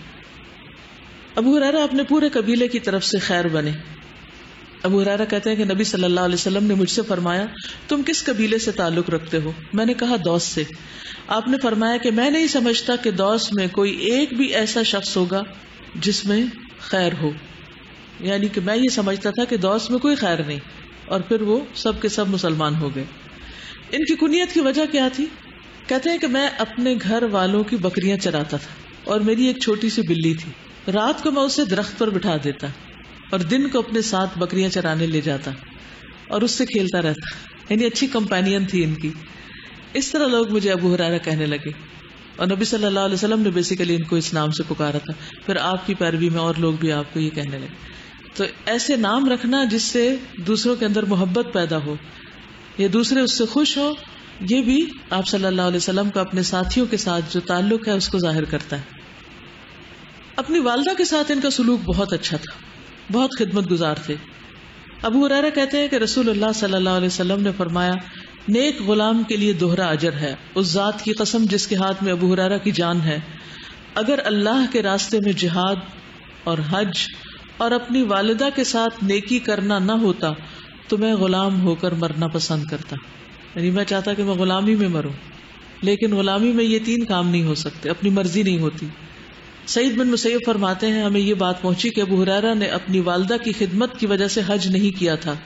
ابو ہریرہ اپنے پورے قبیلے کی طرف سے خیر بنے. ابو ہریرہ کہتے ہیں کہ نبی صلی اللہ علیہ وسلم نے مجھ سے فرمایا, تم کس قبیلے سے تعلق رکھتے ہو؟ میں نے کہا دوس سے. آپ نے فرمایا کہ میں نہیں سمجھتا کہ دوس میں کوئی ایک بھی ایسا شخص ہوگا جس میں خیر ہو. یعنی کہ میں یہ سمجھتا تھا کہ دوس میں کوئی خیر نہیں, اور پھر وہ سب کے سب مسلمان ہو گئے. ان کی کنیت کی وجہ کیا تھی؟ کہتے ہیں کہ میں اپنے گھر والوں کی بکریاں چراتا تھا, اور میری ایک چھوٹی سی بلی تھی. رات کو میں اسے درخت پر بٹھا دیتا اور دن کو اپنے ساتھ بکریاں چرانے لے جاتا اور اس سے کھیلتا رہتا. یعنی اچھی کمپینین تھی ان کی. اس طرح لوگ مجھے ابو ہریرہ کہنے لگے, اور نبی صلی اللہ علیہ وسلم نے بیسیکلی ان کو اس نام سے پکارا تھا. پھر آپ کی پیروی میں اور لوگ بھی آپ کو یہ کہنے لگے. تو ایسے نام رکھنا جس سے دوسروں کے اندر محبت پیدا ہو یا دوسرے اس سے خوش ہو, یہ بھی آپ صلی اللہ علیہ وسلم کا اپنے ساتھیوں کے ساتھ جو تعلق ہے اس کو ظاہر کرتا ہے. اپنی والدہ کے ساتھ ان کا سلوک بہت اچھا تھا, بہت خدمت گزار تھے. ابو ہریرہ کہتے ہیں کہ رسول اللہ صلی اللہ علیہ وسلم نے فرمایا, نیک غلام کے لیے دوہرا اجر ہے. اس ذات کی قسم جس کے ہاتھ میں ابو ہریرہ کی جان ہے, اگر اللہ کے راستے میں جہاد اور حج اور اپنی والدہ کے ساتھ نیکی کرنا نہ ہوتا تو میں غلام ہو کر مرنا پسند کرتا. یعنی میں چاہتا کہ میں غلامی میں مروں, لیکن غلامی میں یہ 3 کام نہیں ہو سکتے, اپنی مرضی نہیں ہوتی. سعید بن مسیب فرماتے ہیں ہمیں یہ بات پہنچی کہ ابو ہریرہ نے اپنی والدہ کی خدمت کی وجہ سے حج نہیں کیا تھا,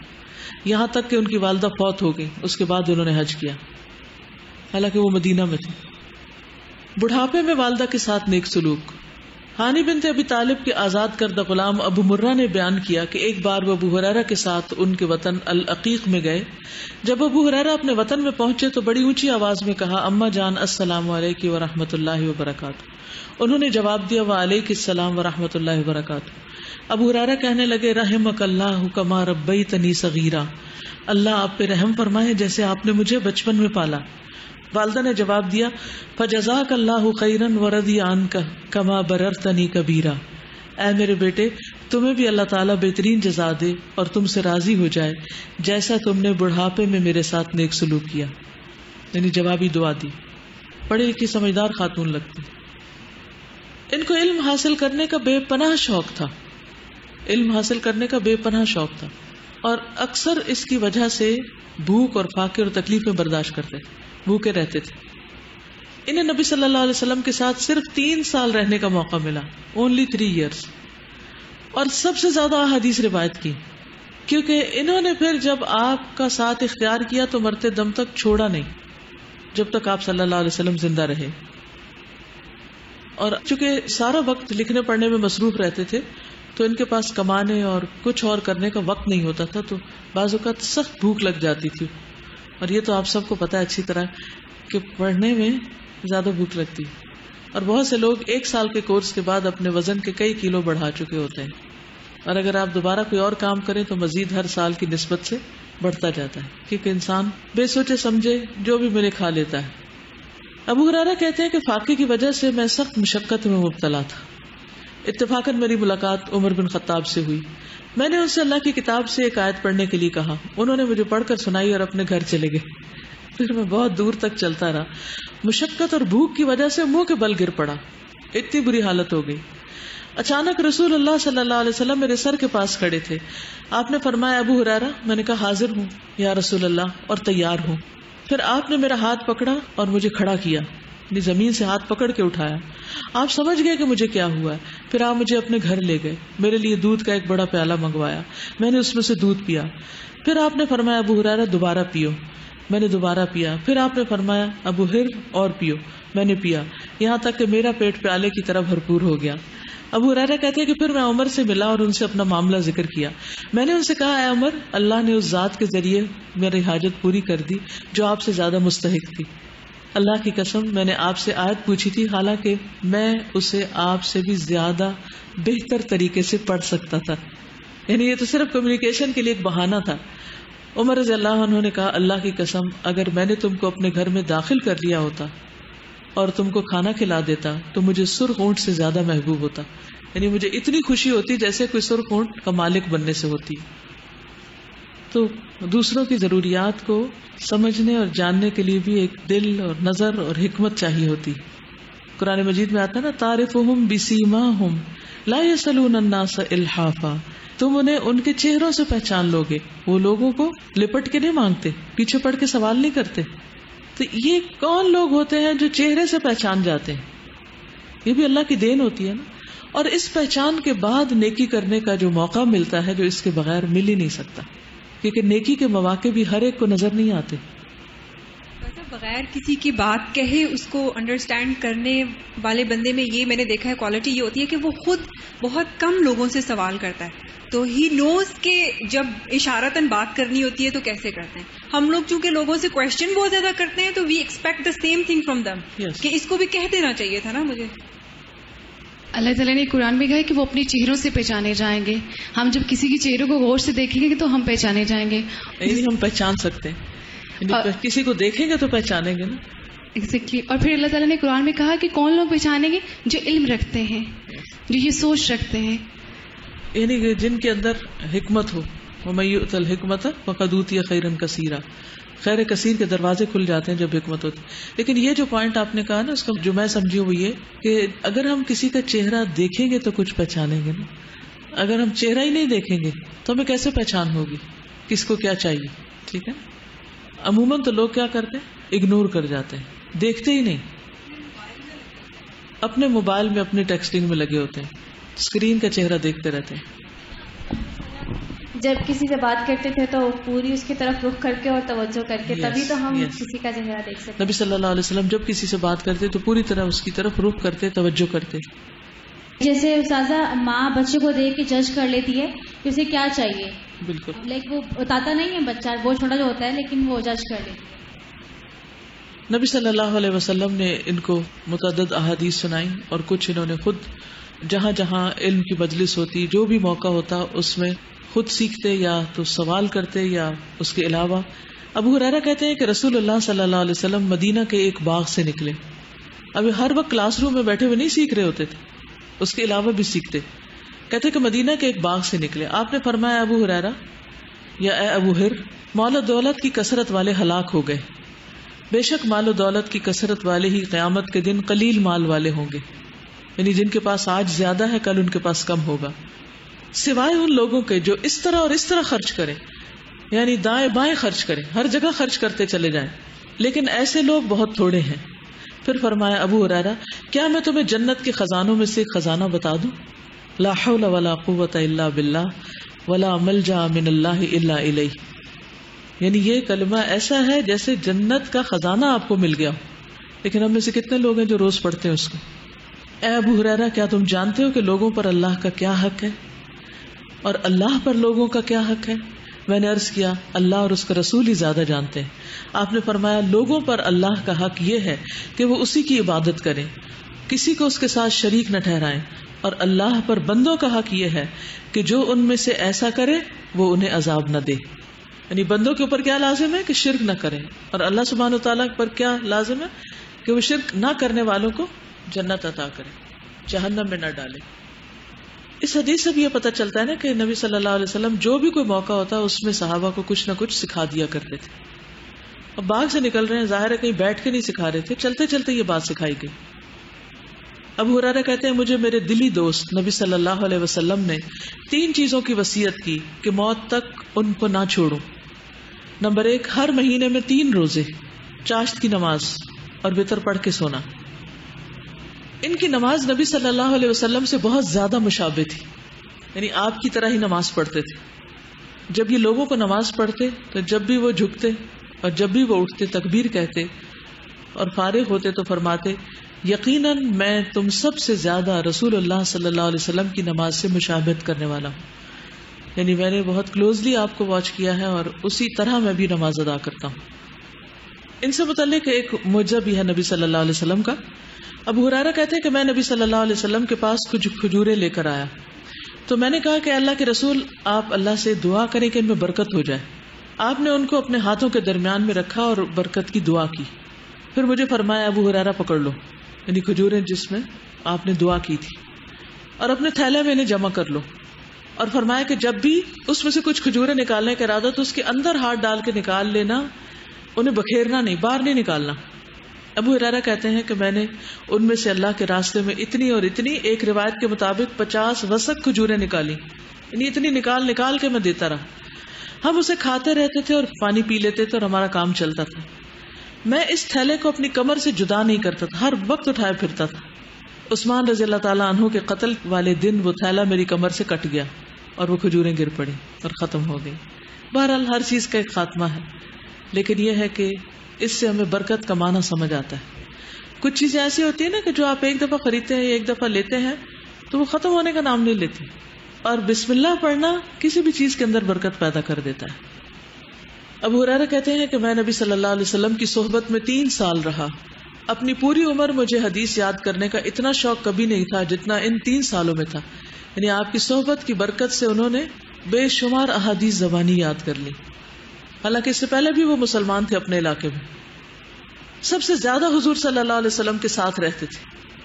یہاں تک کہ ان کی والدہ فوت ہو گئی. اس کے بعد انہوں نے حج کیا، حالانکہ وہ مدینہ میں تھے. بڑھاپے میں والدہ کے ساتھ نیک سلوک. ہانی بنت ابی طالب کے آزاد کردہ غلام ابو مرہ نے بیان کیا کہ ایک بار وہ ابو ہریرہ کے ساتھ ان کے وطن العقیق میں گئے. جب ابو ہریرہ اپنے وطن میں پہنچے تو بڑی اونچی آواز میں کہا، اما جان السلام علیکم ورحمۃ اللہ وبرکاتہ. انہوں نے جواب دیا، وعلیکم السلام ورحمۃ اللہ وبرکاتہ. ابو ہریرہ کہنے لگے، رحمک اللہ کما ربیتنی صغیرا، اللہ آپ پہ رحم فرمائے جیسے آپ نے مجھے بچپن میں پالا. والدہ نے جواب دیا، فجزاک اللہ خیرا ورضی عنک کما بررتنی کبیرا، اے میرے بیٹے تمہیں بھی اللہ تعالیٰ بہترین جزا دے اور تم سے راضی ہو جائے جیسا تم نے بڑھاپے میں میرے ساتھ نیک سلوک کیا. یعنی جوابی دعا دی. پڑھی لکھی سمجھدار خاتون لگتی. ان کو علم حاصل کرنے کا بے پناہ شوق تھا، علم حاصل کرنے کا بے پناہ شوق تھا، اور اکثر اس کی وجہ سے بھوک اور فاقے اور تکلیفیں برداشت کرتے تھے، بھوکے رہتے تھے. انہیں نبی صلی اللہ علیہ وسلم کے ساتھ صرف 3 سال رہنے کا موقع ملا، only 3 years، اور سب سے زیادہ حدیث روایت کی، کیونکہ انہوں نے پھر جب آپ کا ساتھ اختیار کیا تو مرتے دم تک چھوڑا نہیں، جب تک آپ صلی اللہ علیہ وسلم زندہ رہے. اور چونکہ سارا وقت لکھنے پڑھنے میں مصروف رہتے تھے تو ان کے پاس کمانے اور کچھ اور کرنے کا وقت نہیں ہوتا تھا، تو بعض اوقات سخت بھوک لگ جاتی تھی. اور یہ تو آپ سب کو پتا ہے اچھی طرح کہ پڑھنے میں زیادہ بھوک لگتی ہے، اور بہت سے لوگ 1 سال کے کورس کے بعد اپنے وزن کے کئی کلو بڑھا چکے ہوتے ہیں، اور اگر آپ دوبارہ کوئی اور کام کریں تو مزید ہر سال کی نسبت سے بڑھتا جاتا ہے، کیونکہ انسان بے سوچے سمجھے جو بھی ملے کھا لیتا ہے. ابو ہریرہ کہتے ہیں کہ فاقے کی وجہ سے میں سخت مشقت میں مبتلا تھا. اتفاقاً میری ملاقات عمر بن خطاب سے ہوئی. میں نے ان سے اللہ کی کتاب سے ایک آیت پڑھنے کے لیے کہا، انہوں نے مجھے پڑھ کر سنائی اور اپنے گھر چلے گئے. پھر میں بہت دور تک چلتا رہا. مشقت اور بھوک کی وجہ سے منہ کے بل گر پڑا، اتنی بری حالت ہو گئی. اچانک رسول اللہ صلی اللہ علیہ وسلم میرے سر کے پاس کھڑے تھے. آپ نے فرمایا، ابو ہریرہ. میں نے کہا، حاضر ہوں یا رسول اللہ، اور تیار ہوں. پھر آپ نے میرا ہاتھ پکڑا اور مجھے کھڑا کیا، یعنی زمین سے ہاتھ پکڑ کے اٹھایا. آپ سمجھ گئے کہ مجھے کیا ہوا ہے. پھر آپ مجھے اپنے گھر لے گئے، میرے لیے دودھ کا ایک بڑا پیالہ منگوایا، میں نے اس میں سے دودھ پیا. پھر آپ نے فرمایا، ابو ہریرہ دوبارہ پیو. میں نے دوبارہ پیا. پھر آپ نے فرمایا، ابو ہر اور پیو. میں نے پیا، یہاں تک کہ میرا پیٹ پیالے کی طرح بھرپور ہو گیا. ابو ہریرہ کہتے ہیں کہ پھر میں عمر سے ملا اور ان سے اپنا معاملہ ذکر کیا. میں نے ان سے کہا، اے عمر، اللہ نے اس ذات کے ذریعے میری حاجت پوری کر دی جو آپ سے زیادہ مستحق تھی. اللہ کی قسم میں نے آپ سے آیت پوچھی تھی، حالانکہ میں اسے آپ سے بھی زیادہ بہتر طریقے سے پڑھ سکتا تھا. یعنی یہ تو صرف کمیونیکیشن کے لیے ایک بہانہ تھا. عمر رضی اللہ عنہ نے کہا، اللہ کی قسم اگر میں نے تم کو اپنے گھر میں داخل کر لیا ہوتا اور تم کو کھانا کھلا دیتا تو مجھے سرخ اونٹ سے زیادہ محبوب ہوتا. یعنی مجھے اتنی خوشی ہوتی جیسے کوئی سرخ اونٹ کا مالک بننے سے ہوتی. تو دوسروں کی ضروریات کو سمجھنے اور جاننے کے لیے بھی ایک دل اور نظر اور حکمت چاہیے ہوتی. قرآن مجید میں آتا ہے نا، تعرفہم بسیماہم لا یسألون الناس الحافا. تم انہیں ان کے چہروں سے پہچان لوگے. وہ لوگوں کو لپٹ کے نہیں مانگتے، پیچھے پڑ کے سوال نہیں کرتے. تو یہ کون لوگ ہوتے ہیں جو چہرے سے پہچان جاتے ہیں؟ یہ بھی اللہ کی دین ہوتی ہے نا. اور اس پہچان کے بعد نیکی کرنے کا جو موقع ملتا ہے، جو اس کے بغیر مل ہی نہیں سکتا، کیونکہ نیکی کے مواقع بھی ہر ایک کو نظر نہیں آتے. بغیر کسی کی بات کہے اس کو انڈرسٹینڈ کرنے والے بندے میں یہ میں نے دیکھا ہے کوالٹی یہ ہوتی ہے کہ وہ خود بہت کم لوگوں سے سوال کرتا ہے. تو ہی نوز کہ جب اشارتاً بات کرنی ہوتی ہے تو کیسے کرتے ہیں. ہم لوگ چونکہ لوگوں سے کوشچن بہت زیادہ کرتے ہیں تو we expect the same thing from them, کہ اس کو بھی کہہ دینا چاہیے تھا نا مجھے. اللہ تعالیٰ نے قرآن میں کہا ہے کہ وہ اپنے چہروں سے پہچانے جائیں گے. ہم جب کسی کے چہروں کو غور سے دیکھیں گے تو ہم پہچانے جائیں گے. ہم پہچان سکتے ہیں، کسی کو دیکھیں گے تو پہچانیں گے نا. ایگزیکٹلی. اور پھر اللہ تعالیٰ نے قرآن میں کہا کہ کون لوگ پہچانیں گے؟ جو علم رکھتے ہیں، جو یہ سوچ رکھتے ہیں، یعنی کہ جن کے اندر حکمت ہو. وَمَن يُؤْتَ الْحِكْمَةَ فَقَدْ أُوتِيَ خَيْرًا كَثِيرًا. خیر کثیر کے دروازے کھل جاتے ہیں جب حکمت ہوتی. لیکن یہ جو پوائنٹ آپ نے کہا نا، اس کا جو میں سمجھی وہ یہ کہ اگر ہم کسی کا چہرہ دیکھیں گے تو کچھ پہچانیں گے نا. اگر ہم چہرہ ہی نہیں دیکھیں گے تو ہمیں کیسے پہچان ہوگی کس کو کیا چاہیے. ٹھیک ہے. عموماً تو لوگ کیا کرتے ہیں، اگنور کر جاتے ہیں، دیکھتے ہی نہیں، اپنے موبائل میں اپنی ٹیکسٹنگ میں لگے ہوتے ہیں، اسکرین کا چہرہ دیکھتے رہتے ہیں. جب کسی سے بات کرتے تھے تو پوری اس کی طرف رخ کر کے اور توجہ کر کے, تبھی تو ہم کسی کا چہرہ دیکھ سکتے. نبی صلی اللہ علیہ وسلم جب کسی سے بات کرتے تو پوری طرح اس کی طرف رخ کرتے, توجہ کرتے. جیسے استاذہ ماں بچے کو دیکھ کے جج کر لیتی ہے کہ اسے کیا چاہیے, بالکل لائک وہ بتاتا نہیں ہے بچہ, بہت چھوٹا جو ہوتا ہے, لیکن وہ جج کر لیتی ہے. نبی صلی اللہ علیہ وسلم نے ان کو متعدد احادیث سنائی, اور کچھ انہوں نے خود جہاں جہاں علم کی مجلس ہوتی, جو بھی موقع ہوتا اس میں خود سیکھتے یا تو سوال کرتے یا اس کے علاوہ. ابو ہریرہ کہتے ہیں کہ رسول اللہ صلی اللہ علیہ وسلم مدینہ کے ایک باغ سے نکلے. ابھی ہر وقت کلاس روم میں بیٹھے ہوئے نہیں سیکھ رہے ہوتے تھے, اس کے علاوہ بھی سیکھتے. کہتے کہ مدینہ کے ایک باغ سے نکلے. آپ نے فرمایا ابو ہریرہ یا اے ابو ہر, مال و دولت کی کثرت والے ہلاک ہو گئے, بے شک مال و دولت کی کثرت والے ہی قیامت کے دن قلیل مال والے ہوں گے, یعنی جن کے پاس آج زیادہ ہے کل ان کے پاس کم ہوگا, سوائے ان لوگوں کے جو اس طرح اور اس طرح خرچ کریں, یعنی دائیں بائیں خرچ کریں, ہر جگہ خرچ کرتے چلے جائیں, لیکن ایسے لوگ بہت تھوڑے ہیں. پھر فرمایا ابو ہریرہ کیا میں تمہیں جنت کے خزانوں میں سے خزانہ بتا دوں؟ لا حول ولا قوت الا باللہ ولا ملجا من اللہ الا الیہ. یعنی یہ کلمہ ایسا ہے جیسے جنت کا خزانہ آپ کو مل گیا ہو, لیکن ہم میں سے کتنے لوگ ہیں جو روز پڑھتے ہیں اس کو. اے ابو ہریرہ کیا تم جانتے ہو کہ لوگوں پر اللہ کا کیا حق ہے اور اللہ پر لوگوں کا کیا حق ہے؟ میں نے عرض کیا اللہ اور اس کا رسول ہی زیادہ جانتے ہیں. آپ نے فرمایا لوگوں پر اللہ کا حق یہ ہے کہ وہ اسی کی عبادت کریں, کسی کو اس کے ساتھ شریک نہ ٹھہرائیں, اور اللہ پر بندوں کا حق یہ ہے کہ جو ان میں سے ایسا کرے وہ انہیں عذاب نہ دے. یعنی بندوں کے اوپر کیا لازم ہے کہ شرک نہ کریں, اور اللہ سبحانہ و تعالیٰ پر کیا لازم ہے کہ وہ شرک نہ کرنے والوں کو جنت عطا کرے, جہنم میں نہ ڈالے. اس حدیث سے بھی یہ پتہ چلتا ہے نا کہ نبی صلی اللہ علیہ وسلم جو بھی کوئی موقع ہوتا اس میں صحابہ کو کچھ نہ کچھ سکھا دیا کرتے تھے. اب باغ سے نکل رہے ہیں, ظاہر ہے کہیں بیٹھ کے نہیں سکھا رہے تھے, چلتے چلتے یہ بات سکھائی گئی. ابو ہریرہ کہتے ہیں مجھے میرے دلی دوست نبی صلی اللہ علیہ وسلم نے 3 چیزوں کی وصیت کی کہ موت تک ان کو نہ چھوڑوں. نمبر 1, ہر مہینے میں 3 روزے, چاشت کی نماز اور وتر پڑھ کے سونا. ان کی نماز نبی صلی اللہ علیہ وسلم سے بہت زیادہ مشابہ تھی, یعنی آپ کی طرح ہی نماز پڑھتے تھے. جب یہ لوگوں کو نماز پڑھتے تو جب بھی وہ جھکتے اور جب بھی وہ اٹھتے تکبیر کہتے, اور فارغ ہوتے تو فرماتے یقیناً میں تم سب سے زیادہ رسول اللہ صلی اللہ علیہ وسلم کی نماز سے مشابہت کرنے والا ہوں, یعنی میں نے بہت کلوزلی آپ کو واچ کیا ہے اور اسی طرح میں بھی نماز ادا کرتا ہوں. ان سے متعلق ایک معجزہ بھی ہے نبی صلی اللہ علیہ وسلم کا. ابو ہریرہ کہتے ہیں کہ میں نبی صلی اللہ علیہ وسلم کے پاس کچھ کھجوریں لے کر آیا, تو میں نے کہا کہ اللہ کے رسول آپ اللہ سے دعا کریں کہ ان میں برکت ہو جائے. آپ نے ان کو اپنے ہاتھوں کے درمیان میں رکھا اور برکت کی دعا کی. پھر مجھے فرمایا ابو ہریرہ پکڑ لو, یعنی کھجوریں جس میں آپ نے دعا کی تھی, اور اپنے تھیلے میں انہیں جمع کر لو, اور فرمایا کہ جب بھی اس میں سے کچھ کھجوریں نکالنے کا ارادہ تو اس کے اندر ہاتھ ڈال کے نکال لینا, انہیں بکھیرنا نہیں, باہر نہیں نکالنا. ابو ہریرہ کہتے ہیں کہ میں نے ان میں سے اللہ کے راستے میں اتنی اور اتنی, ایک روایت کے مطابق 50 وسق کھجوریں نکالی, یعنی اتنی نکال نکال کے میں دیتا رہا. ہم اسے کھاتے رہتے تھے اور پانی پی لیتے تھے اور ہمارا کام چلتا تھا. میں اس تھیلے کو اپنی کمر سے جدا نہیں کرتا تھا, ہر وقت اٹھائے پھرتا تھا. عثمان رضی اللہ تعالیٰ عنہ کے قتل والے دن وہ تھیلا میری کمر سے کٹ گیا اور وہ کھجوریں گر پڑی اور ختم ہو گئی. بہرحال ہر چیز کا ایک خاتمہ ہے, لیکن یہ ہے کہ اس سے ہمیں برکت کا معنی سمجھ آتا ہے. کچھ چیزیں ایسی ہوتی ہیں نا کہ جو آپ ایک دفعہ خریدتے ہیں, ایک دفعہ لیتے ہیں تو وہ ختم ہونے کا نام نہیں لیتی, اور بسم اللہ پڑھنا کسی بھی چیز کے اندر برکت پیدا کر دیتا ہے. ابو ہریرہ کہتے ہیں کہ میں نبی صلی اللہ علیہ وسلم کی صحبت میں 3 سال رہا. اپنی پوری عمر مجھے حدیث یاد کرنے کا اتنا شوق کبھی نہیں تھا جتنا ان 3 سالوں میں تھا. یعنی آپ کی صحبت کی برکت سے انہوں نے بے شمار احادیث زبانی یاد کر لی, حالانکہ اس سے پہلے بھی وہ مسلمان تھے اپنے علاقے میں. سب سے زیادہ حضور صلی اللہ علیہ وسلم کے ساتھ رہتے تھے.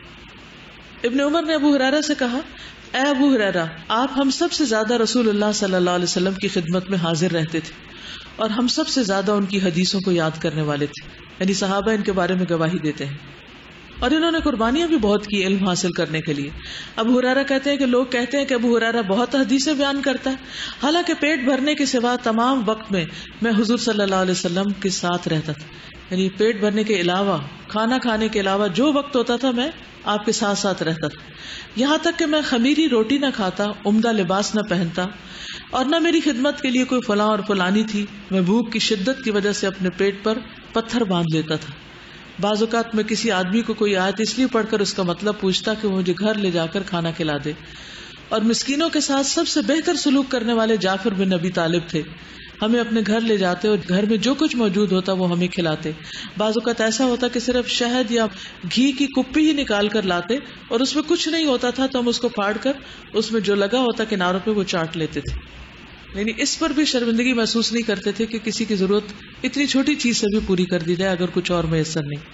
ابن عمر نے ابو ہریرہ سے کہا, اے ابو ہریرہ, آپ ہم سب سے زیادہ رسول اللہ صلی اللہ علیہ وسلم کی خدمت میں حاضر رہتے تھے اور ہم سب سے زیادہ ان کی حدیثوں کو یاد کرنے والے تھے. یعنی صحابہ ان کے بارے میں گواہی دیتے ہیں, اور انہوں نے قربانیاں بھی بہت کی علم حاصل کرنے کے لیے. ابو ہریرہ کہتے ہیں کہ لوگ کہتے ہیں کہ ابو ہریرہ بہت حدیثیں بیان کرتا ہے, حالانکہ پیٹ بھرنے کے سوا تمام وقت میں حضور صلی اللہ علیہ وسلم کے ساتھ رہتا تھا. یعنی پیٹ بھرنے کے علاوہ, کھانا کھانے کے علاوہ جو وقت ہوتا تھا میں آپ کے ساتھ ساتھ رہتا تھا. یہاں تک کہ میں خمیری روٹی نہ کھاتا, عمدہ لباس نہ پہنتا, اور نہ میری خدمت کے لیے کوئی فلاں اور فلانی تھی. میں بھوک کی شدت کی وجہ سے اپنے پیٹ پر پتھر باندھ لیتا تھا. بعض اوقات میں کسی آدمی کو کوئی آیت اس لیے پڑھ کر اس کا مطلب پوچھتا کہ وہ مجھے گھر لے جا کر کھانا کھلا دے. اور مسکینوں کے ساتھ سب سے بہتر سلوک کرنے والے جعفر بن ابی طالب تھے. ہمیں اپنے گھر لے جاتے اور گھر میں جو کچھ موجود ہوتا وہ ہمیں کھلاتے. بعض اوقات ایسا ہوتا کہ صرف شہد یا گھی کی کپی ہی نکال کر لاتے اور اس میں کچھ نہیں ہوتا تھا تو ہم اس کو پھاڑ کر اس میں جو لگا ہوتا کناروں پہ وہ چاٹ لیتے تھے. یعنی اس پر بھی شرمندگی محسوس نہیں کرتے تھے کہ کسی کی ضرورت اتنی چھوٹی چیز سے بھی پوری کر دی جائے اگر کچھ اور میسر نہیں.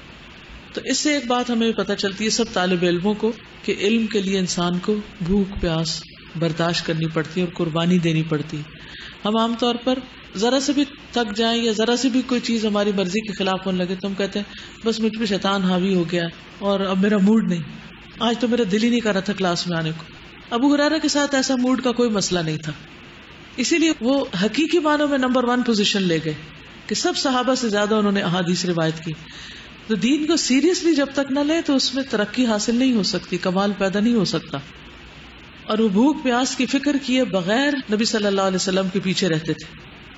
تو اس سے ایک بات ہمیں پتہ چلتی ہے سب طالب علموں کو کہ علم کے لیے انسان کو بھوک پیاس برداشت کرنی پڑتی ہے اور قربانی دینی پڑتی ہے. ہم عام طور پر ذرا سے بھی تھک جائیں یا ذرا سے بھی کوئی چیز ہماری مرضی کے خلاف ہونے لگے تو ہم کہتے ہیں بس مجھ پہ شیطان حاوی ہو گیا اور اب میرا موڈ نہیں, آج تو میرا دل ہی نہیں کر رہا تھا کلاس میں آنے کو. ابو ہریرہ کے ساتھ ایسا موڈ کا کوئی مسئلہ نہیں تھا, اسی لیے وہ حقیقی معنوں میں نمبر 1 پوزیشن لے گئے کہ سب صحابہ سے زیادہ انہوں نے احادیث روایت کی. تو دین کو سیریسلی جب تک نہ لے تو اس میں ترقی حاصل نہیں ہو سکتی, کمال پیدا نہیں ہو سکتا. اور وہ بھوک پیاس کی فکر کیے بغیر نبی صلی اللہ علیہ وسلم کے پیچھے رہتے تھے.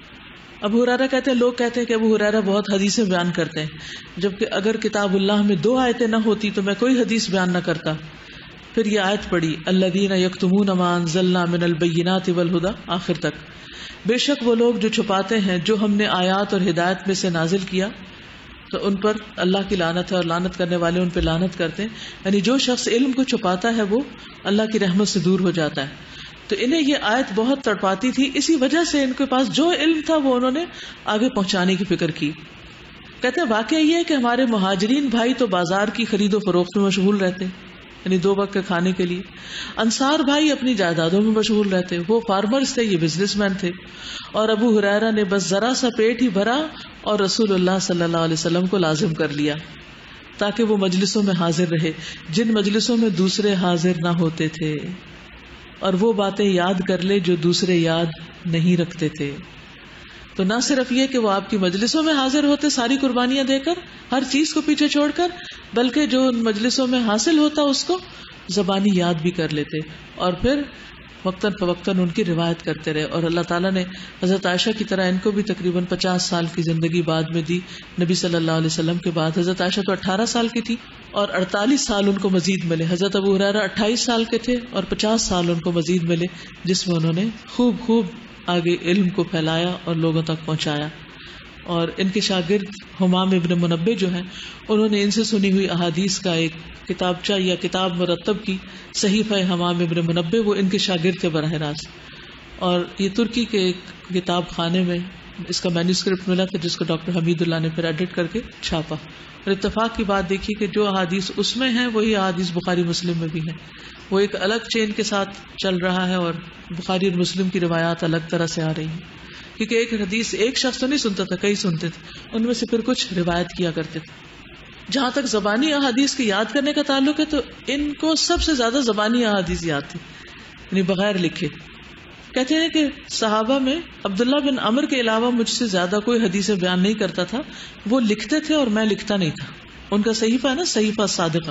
ابو ہریرہ کہتے ہیں, لوگ کہتے ہیں کہ ابو ہریرہ بہت حدیثیں بیان کرتے ہیں, جبکہ اگر کتاب اللہ میں 2 آیتیں نہ ہوتی تو میں کوئی حدیث بیان نہ کرتا. پھر یہ آیت پڑھی الذین یکتمون ما انزلنا من البینات والہدی آخر تک. بے شک وہ لوگ جو چھپاتے ہیں جو ہم نے آیات اور ہدایت میں سے نازل کیا تو ان پر اللہ کی لعنت ہے اور لعنت کرنے والے ان پہ لعنت کرتے ہیں. یعنی جو شخص علم کو چھپاتا ہے وہ اللہ کی رحمت سے دور ہو جاتا ہے. تو انہیں یہ آیت بہت تڑپاتی تھی, اسی وجہ سے ان کے پاس جو علم تھا وہ انہوں نے آگے پہنچانے کی فکر کی. کہتے ہیں واقعہ یہ ہے کہ ہمارے مہاجرین بھائی تو بازار کی خرید و فروخت میں مشغول رہتے, یعنی 2 وقت کے کھانے کے لیے. انصار بھائی اپنی جائیدادوں میں مشغول رہتے, وہ فارمرز تھے, یہ بزنس مین تھے. اور ابو ہریرہ نے بس ذرا سا پیٹ ہی بھرا اور رسول اللہ صلی اللہ علیہ وسلم کو لازم کر لیا تاکہ وہ مجلسوں میں حاضر رہے جن مجلسوں میں دوسرے حاضر نہ ہوتے تھے, اور وہ باتیں یاد کر لے جو دوسرے یاد نہیں رکھتے تھے. تو نہ صرف یہ کہ وہ آپ کی مجلسوں میں حاضر ہوتے ساری قربانیاں دے کر, ہر چیز کو پیچھے چھوڑ کر, بلکہ جو ان مجلسوں میں حاصل ہوتا اس کو زبانی یاد بھی کر لیتے اور پھر وقتاً فوقتاً ان کی روایت کرتے رہے. اور اللہ تعالیٰ نے حضرت عائشہ کی طرح ان کو بھی تقریباً 50 سال کی زندگی بعد میں دی نبی صلی اللہ علیہ وسلم کے بعد. حضرت عائشہ تو 18 سال کی تھی اور 48 سال ان کو مزید ملے. حضرت ابو ہریرہ 28 سال کے تھے اور 50 سال ان کو مزید ملے جس میں انہوں نے خوب آگے علم کو پھیلایا اور لوگوں تک پہنچایا. اور ان کے شاگرد حمام ابن منبع جو ہیں انہوں نے ان سے سنی ہوئی احادیث کا ایک کتابچہ یا کتاب مرتب کی, صحیفہ حمام ابن منبع, وہ ان کے شاگرد تھے براہ راست. اور یہ ترکی کے ایک کتاب خانے میں اس کا مینوسکرپٹ ملا تھا جس کو ڈاکٹر حمید اللہ نے پھر ایڈٹ کر کے چھاپا. اور اتفاق کی بات دیکھیے کہ جو احادیث اس میں ہیں وہی احادیث بخاری مسلم میں بھی ہیں. وہ ایک الگ چین کے ساتھ چل رہا ہے اور بخاری اور مسلم کی روایات الگ طرح سے آ رہی ہیں, کیونکہ ایک حدیث ایک شخص تو نہیں سنتا تھا, کئی سنتے تھے, ان میں سے پھر کچھ روایت کیا کرتے تھے. جہاں تک زبانی احادیث کے یاد کرنے کا تعلق ہے تو ان کو سب سے زیادہ زبانی احادیث یاد تھی, یعنی بغیر لکھے. کہتے ہیں کہ صحابہ میں عبداللہ بن عمر کے علاوہ مجھ سے زیادہ کوئی حدیثیں بیان نہیں کرتا تھا, وہ لکھتے تھے اور میں لکھتا نہیں تھا. ان کا صحیفہ ہے نا, صحیفہ صادقہ.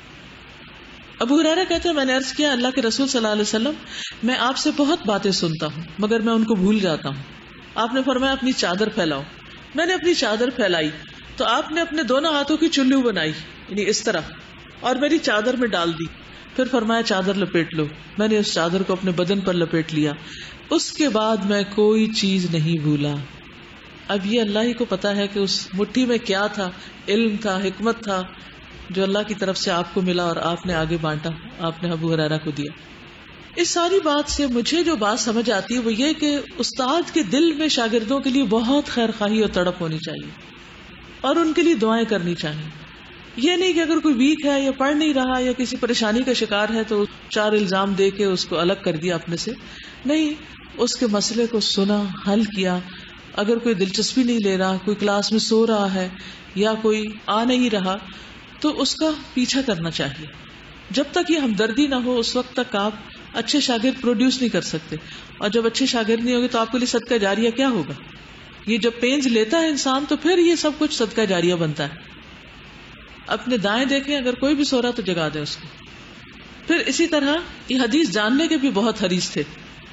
ابو ہریرہ کہتے ہیں میں نے عرض کیا اللہ کے رسول صلی اللہ علیہ وسلم, میں آپ سے بہت باتیں سنتا ہوں مگر میں ان کو بھول جاتا ہوں. آپ نے فرمایا اپنی چادر پھیلاؤ. میں نے اپنی چادر پھیلائی تو آپ نے اپنے دونوں ہاتھوں کی چلو بنائی, یعنی اس طرح, اور میری چادر میں ڈال دی. پھر فرمایا چادر لپیٹ لو. میں نے اس چادر کو اپنے بدن پر لپیٹ لیا. اس کے بعد میں کوئی چیز نہیں بھولا. اب یہ اللہ ہی کو پتا ہے کہ اس مٹھی میں کیا تھا, علم تھا, حکمت تھا جو اللہ کی طرف سے آپ کو ملا اور آپ نے آگے بانٹا, آپ نے ابو ہریرہ کو دیا. اس ساری بات سے مجھے جو بات سمجھ آتی ہے وہ یہ کہ استاد کے دل میں شاگردوں کے لیے بہت خیر خواہی اور تڑپ ہونی چاہیے اور ان کے لیے دعائیں کرنی چاہیے. یہ نہیں کہ اگر کوئی ویک ہے یا پڑھ نہیں رہا یا کسی پریشانی کا شکار ہے تو 4 الزام دے کے اس کو الگ کر دیا اپنے سے. نہیں, اس کے مسئلے کو سنا, حل کیا. اگر کوئی دلچسپی نہیں لے رہا, کوئی کلاس میں سو رہا ہے یا کوئی آ نہیں رہا تو اس کا پیچھا کرنا چاہیے. جب تک یہ ہمدردی نہ ہو اس وقت تک آپ اچھے شاگرد پروڈیوس نہیں کر سکتے, اور جب اچھے شاگرد نہیں ہوگے تو آپ کے لیے صدقہ جاریہ کیا ہوگا. یہ جب پینز لیتا ہے انسان تو پھر یہ سب کچھ صدقہ جاریہ بنتا ہے. اپنے دائیں دیکھیں, اگر کوئی بھی سو رہا تو جگا دیں اس کو. پھر اسی طرح یہ حدیث جاننے کے بھی بہت حریص تھے.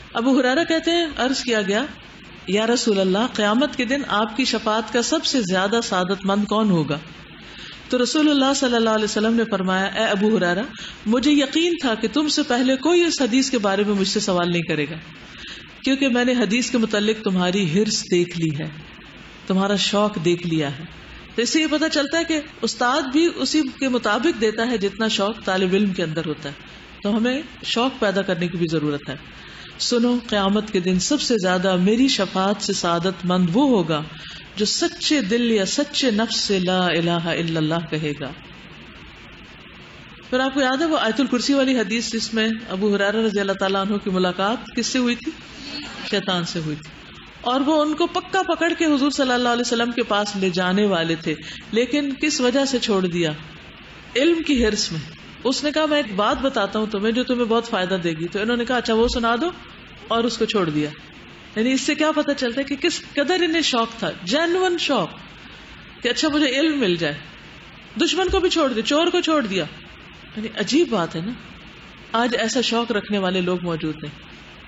ابو ہریرہ کہتے ہیں عرض کیا گیا یا رسول اللہ قیامت کے دن آپ کی شفاعت کا سب سے زیادہ سعادت مند کون ہوگا؟ تو رسول اللہ صلی اللہ علیہ وسلم نے فرمایا اے ابو ہریرہ مجھے یقین تھا کہ تم سے پہلے کوئی اس حدیث کے بارے میں مجھ سے سوال نہیں کرے گا، کیونکہ میں نے حدیث کے متعلق تمہاری ہرس دیکھ لی ہے، تمہارا شوق دیکھ لیا ہے. تو اس سے یہ پتہ چلتا ہے کہ استاد بھی اسی کے مطابق دیتا ہے جتنا شوق طالب علم کے اندر ہوتا ہے. تو ہمیں شوق پیدا کرنے کی بھی ضرورت ہے. سنو قیامت کے دن سب سے زیادہ میری شفاعت سے سعادت مند وہ ہوگا جو سچے دل یا سچے نفس سے لا الہ الا اللہ کہے گا. پھر آپ کو یاد ہے وہ آیت الکرسی والی حدیث جس میں ابو ہریرہ رضی اللہ تعالیٰ عنہ کی ملاقات کس سے ہوئی تھی؟ شیطان سے ہوئی تھی، اور وہ ان کو پکا پکڑ کے حضور صلی اللہ علیہ وسلم کے پاس لے جانے والے تھے، لیکن کس وجہ سے چھوڑ دیا؟ علم کی ہرس میں. اس نے کہا میں ایک بات بتاتا ہوں تمہیں جو تمہیں بہت فائدہ دے گی. تو انہوں نے کہا اچھا وہ سنا دو، اور اس کو چھوڑ دیا. یعنی اس سے کیا پتہ چلتا ہے کہ کس قدر انہیں شوق تھا، جینوئن شوق کہ اچھا مجھے علم مل جائے. دشمن کو بھی چھوڑ دیا، چور کو چھوڑ دیا. یعنی عجیب بات ہے نا، آج ایسا شوق رکھنے والے لوگ موجود ہیں.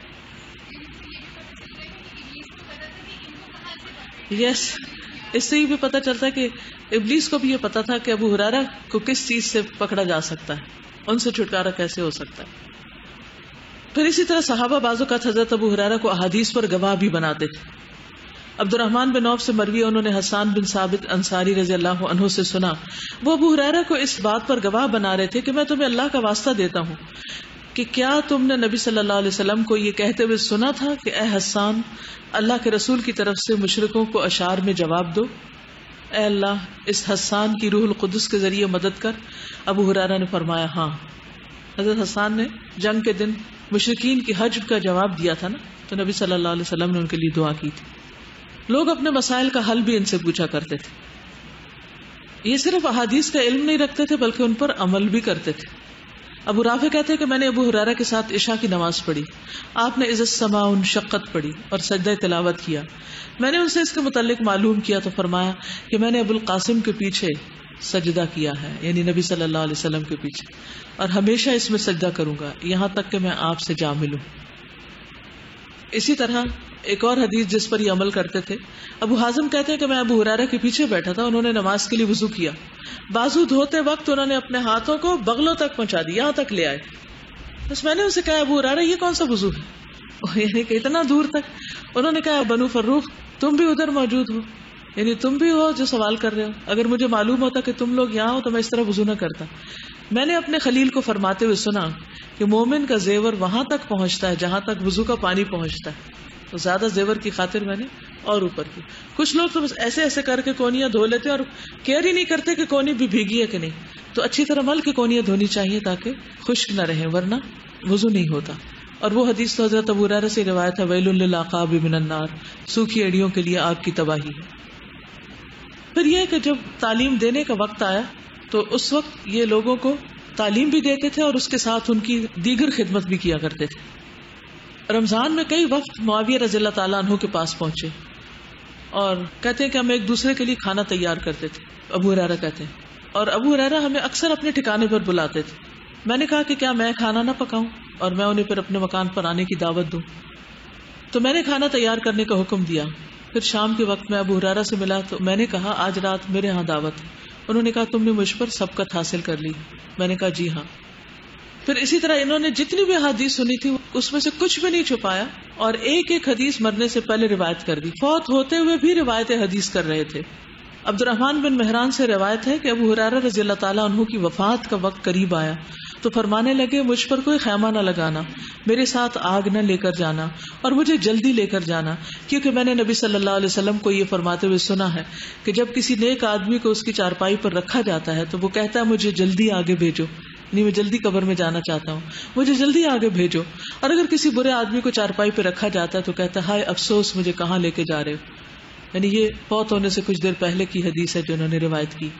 یس اس سے بھی پتہ چلتا ہے کہ ابلیس کو بھی یہ پتا تھا کہ ابو ہریرہ کو کس چیز سے پکڑا جا سکتا ہے، ان سے چھٹکارا کیسے ہو سکتا ہے. پھر اسی طرح صحابہ بعض اوقات حضرت ابو ہریرہ کو احادیث پر گواہ بھی بناتے تھے. عبد الرحمن بن عوف سے مروی انہوں نے حسان بن ثابت انصاری رضی اللہ عنہ سے سنا، وہ ابو ہریرہ کو اس بات پر گواہ بنا رہے تھے کہ میں تمہیں اللہ کا واسطہ دیتا ہوں کہ کیا تم نے نبی صلی اللہ علیہ وسلم کو یہ کہتے ہوئے سنا تھا کہ اے حسان اللہ کے رسول کی طرف سے مشرکوں کو اشعار میں جواب دو. اے اللہ اس حسان کی روح القدس کے ذریعے مدد کر. ابو ہریرہ نے فرمایا ہاں. حضرت حسان نے جنگ کے دن مشرکین کی حجب کا جواب دیا تھا نا، تو نبی صلی اللہ علیہ وسلم نے ان کے لیے دعا کی تھی. لوگ اپنے مسائل کا حل بھی ان سے پوچھا کرتے تھے. یہ صرف احادیث کا علم نہیں رکھتے تھے بلکہ ان پر عمل بھی کرتے تھے. ابو رافع کہتے ہیں کہ میں نے ابو ہریرہ کے ساتھ عشاء کی نماز پڑھی. آپ نے اذا السماء انشقت پڑھی اور سجدہ تلاوت کیا. میں نے ان سے اس کے متعلق معلوم کیا تو فرمایا کہ میں نے ابو القاسم کے پیچھے سجدہ کیا ہے، یعنی نبی صلی اللہ علیہ وسلم کے پیچھے، اور ہمیشہ اس میں سجدہ کروں گا یہاں تک کہ میں آپ سے جا ملوں. اسی طرح ایک اور حدیث جس پر یہ عمل کرتے تھے، ابو حازم کہتے ہیں کہ میں ابو ہریرہ کے پیچھے بیٹھا تھا، انہوں نے نماز کے لیے وضو کیا. بازو دھوتے وقت انہوں نے اپنے ہاتھوں کو بغلوں تک پہنچا دیا، یہاں تک لے آئے. بس میں نے ان سے کہا ابو ہریرہ یہ کون سا وضو ہے؟ یعنی کہ اتنا دور تک. انہوں نے کہا بنو فروخ تم بھی ادھر موجود ہو، یعنی تم بھی ہو جو سوال کر رہے ہو. اگر مجھے معلوم ہوتا کہ تم لوگ یہاں ہو تو میں اس طرح وضو نہ کرتا. میں نے اپنے خلیل کو فرماتے ہوئے سنا کہ مومن کا زیور وہاں تک پہنچتا ہے جہاں تک وضو کا پانی پہنچتا ہے. تو زیادہ زیور کی خاطر میں نے اور اوپر کی. کچھ لوگ تو بس ایسے ایسے کر کے کونیاں دھو لیتے اور کیئر ہی نہیں کرتے کہ کونی بھی بھیگی ہے کہ نہیں. تو اچھی طرح مل کے کونیاں دھونی چاہیے تاکہ خشک نہ رہیں، ورنہ وضو نہیں ہوتا. اور وہ حدیث تو حضرت ابو ہریرہ سے روایت ہے ویل للعقاب من النار، سوکھی ایڑیوں کے لیے آگ کی تباہی ہے. پھر یہ کہ جب تعلیم دینے کا وقت آیا تو اس وقت یہ لوگوں کو تعلیم بھی دیتے تھے اور اس کے ساتھ ان کی دیگر خدمت بھی کیا کرتے تھے. رمضان میں کئی وقت معاویہ رضی اللہ تعالیٰ عنہ کے پاس پہنچے اور کہتے ہیں کہ ہم ایک دوسرے کے لیے کھانا تیار کرتے تھے. ابو ہریرہ کہتے ہیں، اور ابو ہریرہ ہمیں اکثر اپنے ٹھکانے پر بلاتے تھے. میں نے کہا کہ کیا میں کھانا نہ پکاؤں اور میں انہیں پھر اپنے مکان پر آنے کی دعوت دوں. تو میں نے کھانا تیار کرنے کا حکم دیا. پھر شام کے وقت میں ابو ہریرہ سے ملا تو میں نے کہا آج رات میرے ہاں دعوت ہے. انہوں نے کہا تم نے مجھ پر سبقت حاصل کر لی. میں نے کہا جی ہاں. پھر اسی طرح انہوں نے جتنی بھی حدیث سنی تھی اس میں سے کچھ بھی نہیں چھپایا اور ایک ایک حدیث مرنے سے پہلے روایت کر دی. فوت ہوتے ہوئے بھی روایت حدیث کر رہے تھے. عبد الرحمن بن مہران سے روایت ہے کہ ابو ہریرہ رضی اللہ تعالیٰ عنہ کی وفات کا وقت قریب آیا تو فرمانے لگے مجھ پر کوئی خیمہ نہ لگانا، میرے ساتھ آگ نہ لے کر جانا اور مجھے جلدی لے کر جانا، کیونکہ میں نے نبی صلی اللہ علیہ وسلم کو یہ فرماتے ہوئے سنا ہے کہ جب کسی نیک آدمی کو اس کی چارپائی پر رکھا جاتا ہے تو وہ کہتا ہے مجھے جلدی آگے بھیجو، یعنی میں جلدی قبر میں جانا چاہتا ہوں، مجھے جلدی آگے بھیجو. اور اگر کسی برے آدمی کو چارپائی پہ رکھا جاتا ہے تو کہتا ہے ہائے افسوس مجھے کہاں لے کے جا رہے ہو. یعنی یہ فوت ہونے سے کچھ دیر پہلے کی حدیث ہے جو انہوں نے روایت کی.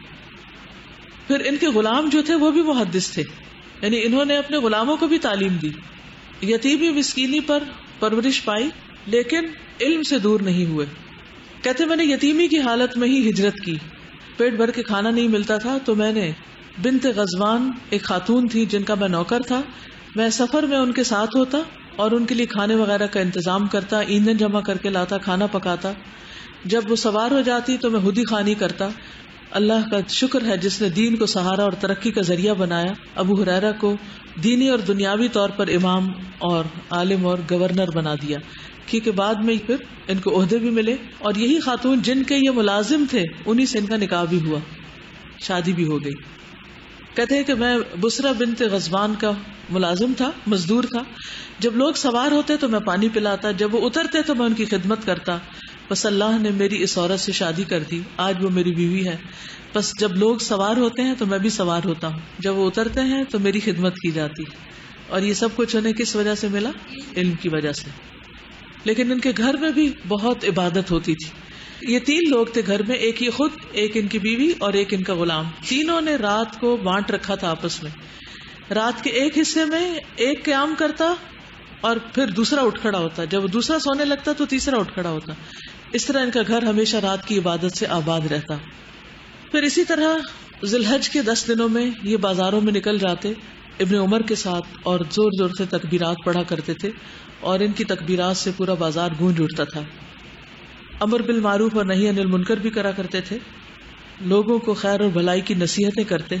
پھر ان کے غلام جو تھے وہ بھی محدث تھے، یعنی انہوں نے اپنے غلاموں کو بھی تعلیم دی. یتیمی مسکینی پر پرورش پائی لیکن علم سے دور نہیں ہوئے. کہتے میں نے یتیمی کی حالت میں ہی ہجرت کی. پیٹ بھر کے کھانا نہیں ملتا تھا تو میں نے بنت غزوان ایک خاتون تھی جن کا میں نوکر تھا، میں سفر میں ان کے ساتھ ہوتا اور ان کے لیے کھانے وغیرہ کا انتظام کرتا، ایندھن جمع کر کے لاتا، کھانا پکاتا. جب وہ سوار ہو جاتی تو میں خودی خوانی کرتا. اللہ کا شکر ہے جس نے دین کو سہارا اور ترقی کا ذریعہ بنایا. ابو ہریرہ کو دینی اور دنیاوی طور پر امام اور عالم اور گورنر بنا دیا، کیونکہ بعد میں پھر ان کو عہدے بھی ملے. اور یہی خاتون جن کے یہ ملازم تھے انہی سے ان کا نکاح بھی ہوا، شادی بھی ہو گئی. کہتے ہیں کہ میں بسرا بنت غزوان کا ملازم تھا، مزدور تھا. جب لوگ سوار ہوتے تو میں پانی پلاتا، جب وہ اترتے تو میں ان کی خدمت کرتا. بس اللہ نے میری اس عورت سے شادی کر دی، آج وہ میری بیوی ہے. بس جب لوگ سوار ہوتے ہیں تو میں بھی سوار ہوتا ہوں، جب وہ اترتے ہیں تو میری خدمت کی جاتی. اور یہ سب کچھ انہیں کس وجہ سے ملا؟ علم کی وجہ سے. لیکن ان کے گھر میں بھی بہت عبادت ہوتی تھی. یہ 3 لوگ تھے گھر میں، ایک یہ خود، ایک ان کی بیوی اور ایک ان کا غلام. تینوں نے رات کو بانٹ رکھا تھا آپس میں. رات کے ایک حصے میں ایک قیام کرتا اور پھر دوسرا اٹھ کھڑا ہوتا. جب دوسرا سونے لگتا تو تیسرا اٹھ کھڑا ہوتا. اس طرح ان کا گھر ہمیشہ رات کی عبادت سے آباد رہتا. پھر اسی طرح ذی الحج کے 10 دنوں میں یہ بازاروں میں نکل جاتے ابن عمر کے ساتھ اور زور زور سے تکبیرات پڑھا کرتے تھے، اور ان کی تکبیرات سے پورا بازار گونج اٹھتا تھا. امر بالمعروف اور نہی عن المنکر بھی کرا کرتے تھے، لوگوں کو خیر اور بھلائی کی نصیحتیں کرتے.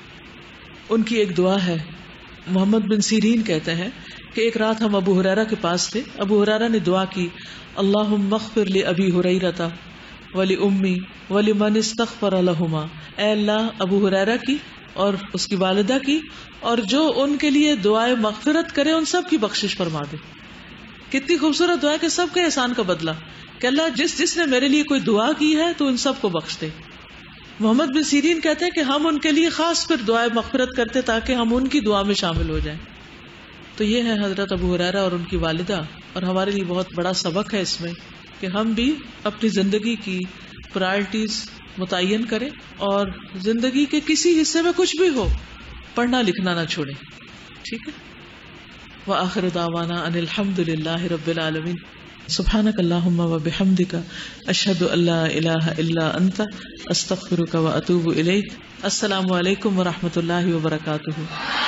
ان کی ایک دعا ہے، محمد بن سیرین کہتے ہیں کہ ایک رات ہم ابو ہریرہ کے پاس تھے. ابو ہریرہ نے دعا کی، اللہم اغفر لأبی ہریرہ ولأمی ولمن استغفر لہما. اے اللہ ابو ہریرہ کی اور اس کی والدہ کی اور جو ان کے لیے دعائے مغفرت کرے ان سب کی بخشش فرما دے. کتنی خوبصورت دعا کہ سب کے احسان کا بدلہ، کہ اللہ جس نے میرے لیے کوئی دعا کی ہے تو ان سب کو بخش دے. محمد بن سیرین کہتے ہیں کہ ہم ان کے لیے خاص پھر دعائے مغفرت کرتے تاکہ ہم ان کی دعا میں شامل ہو جائیں. تو یہ ہے حضرت ابو ہریرہ اور ان کی والدہ. اور ہمارے لیے بہت بڑا سبق ہے اس میں کہ ہم بھی اپنی زندگی کی پرائرٹیز متعین کریں اور زندگی کے کسی حصے میں کچھ بھی ہو پڑھنا لکھنا نہ چھوڑیں. ٹھیک ہے. وآخر دعوانا ان الحمد للہ رب العالمین. سبحانک اللہم وبحمدک اشہد ان لا الہ الا انت استغفرک واتوب الیک. السلام علیکم ورحمۃ اللہ وبرکاتہ.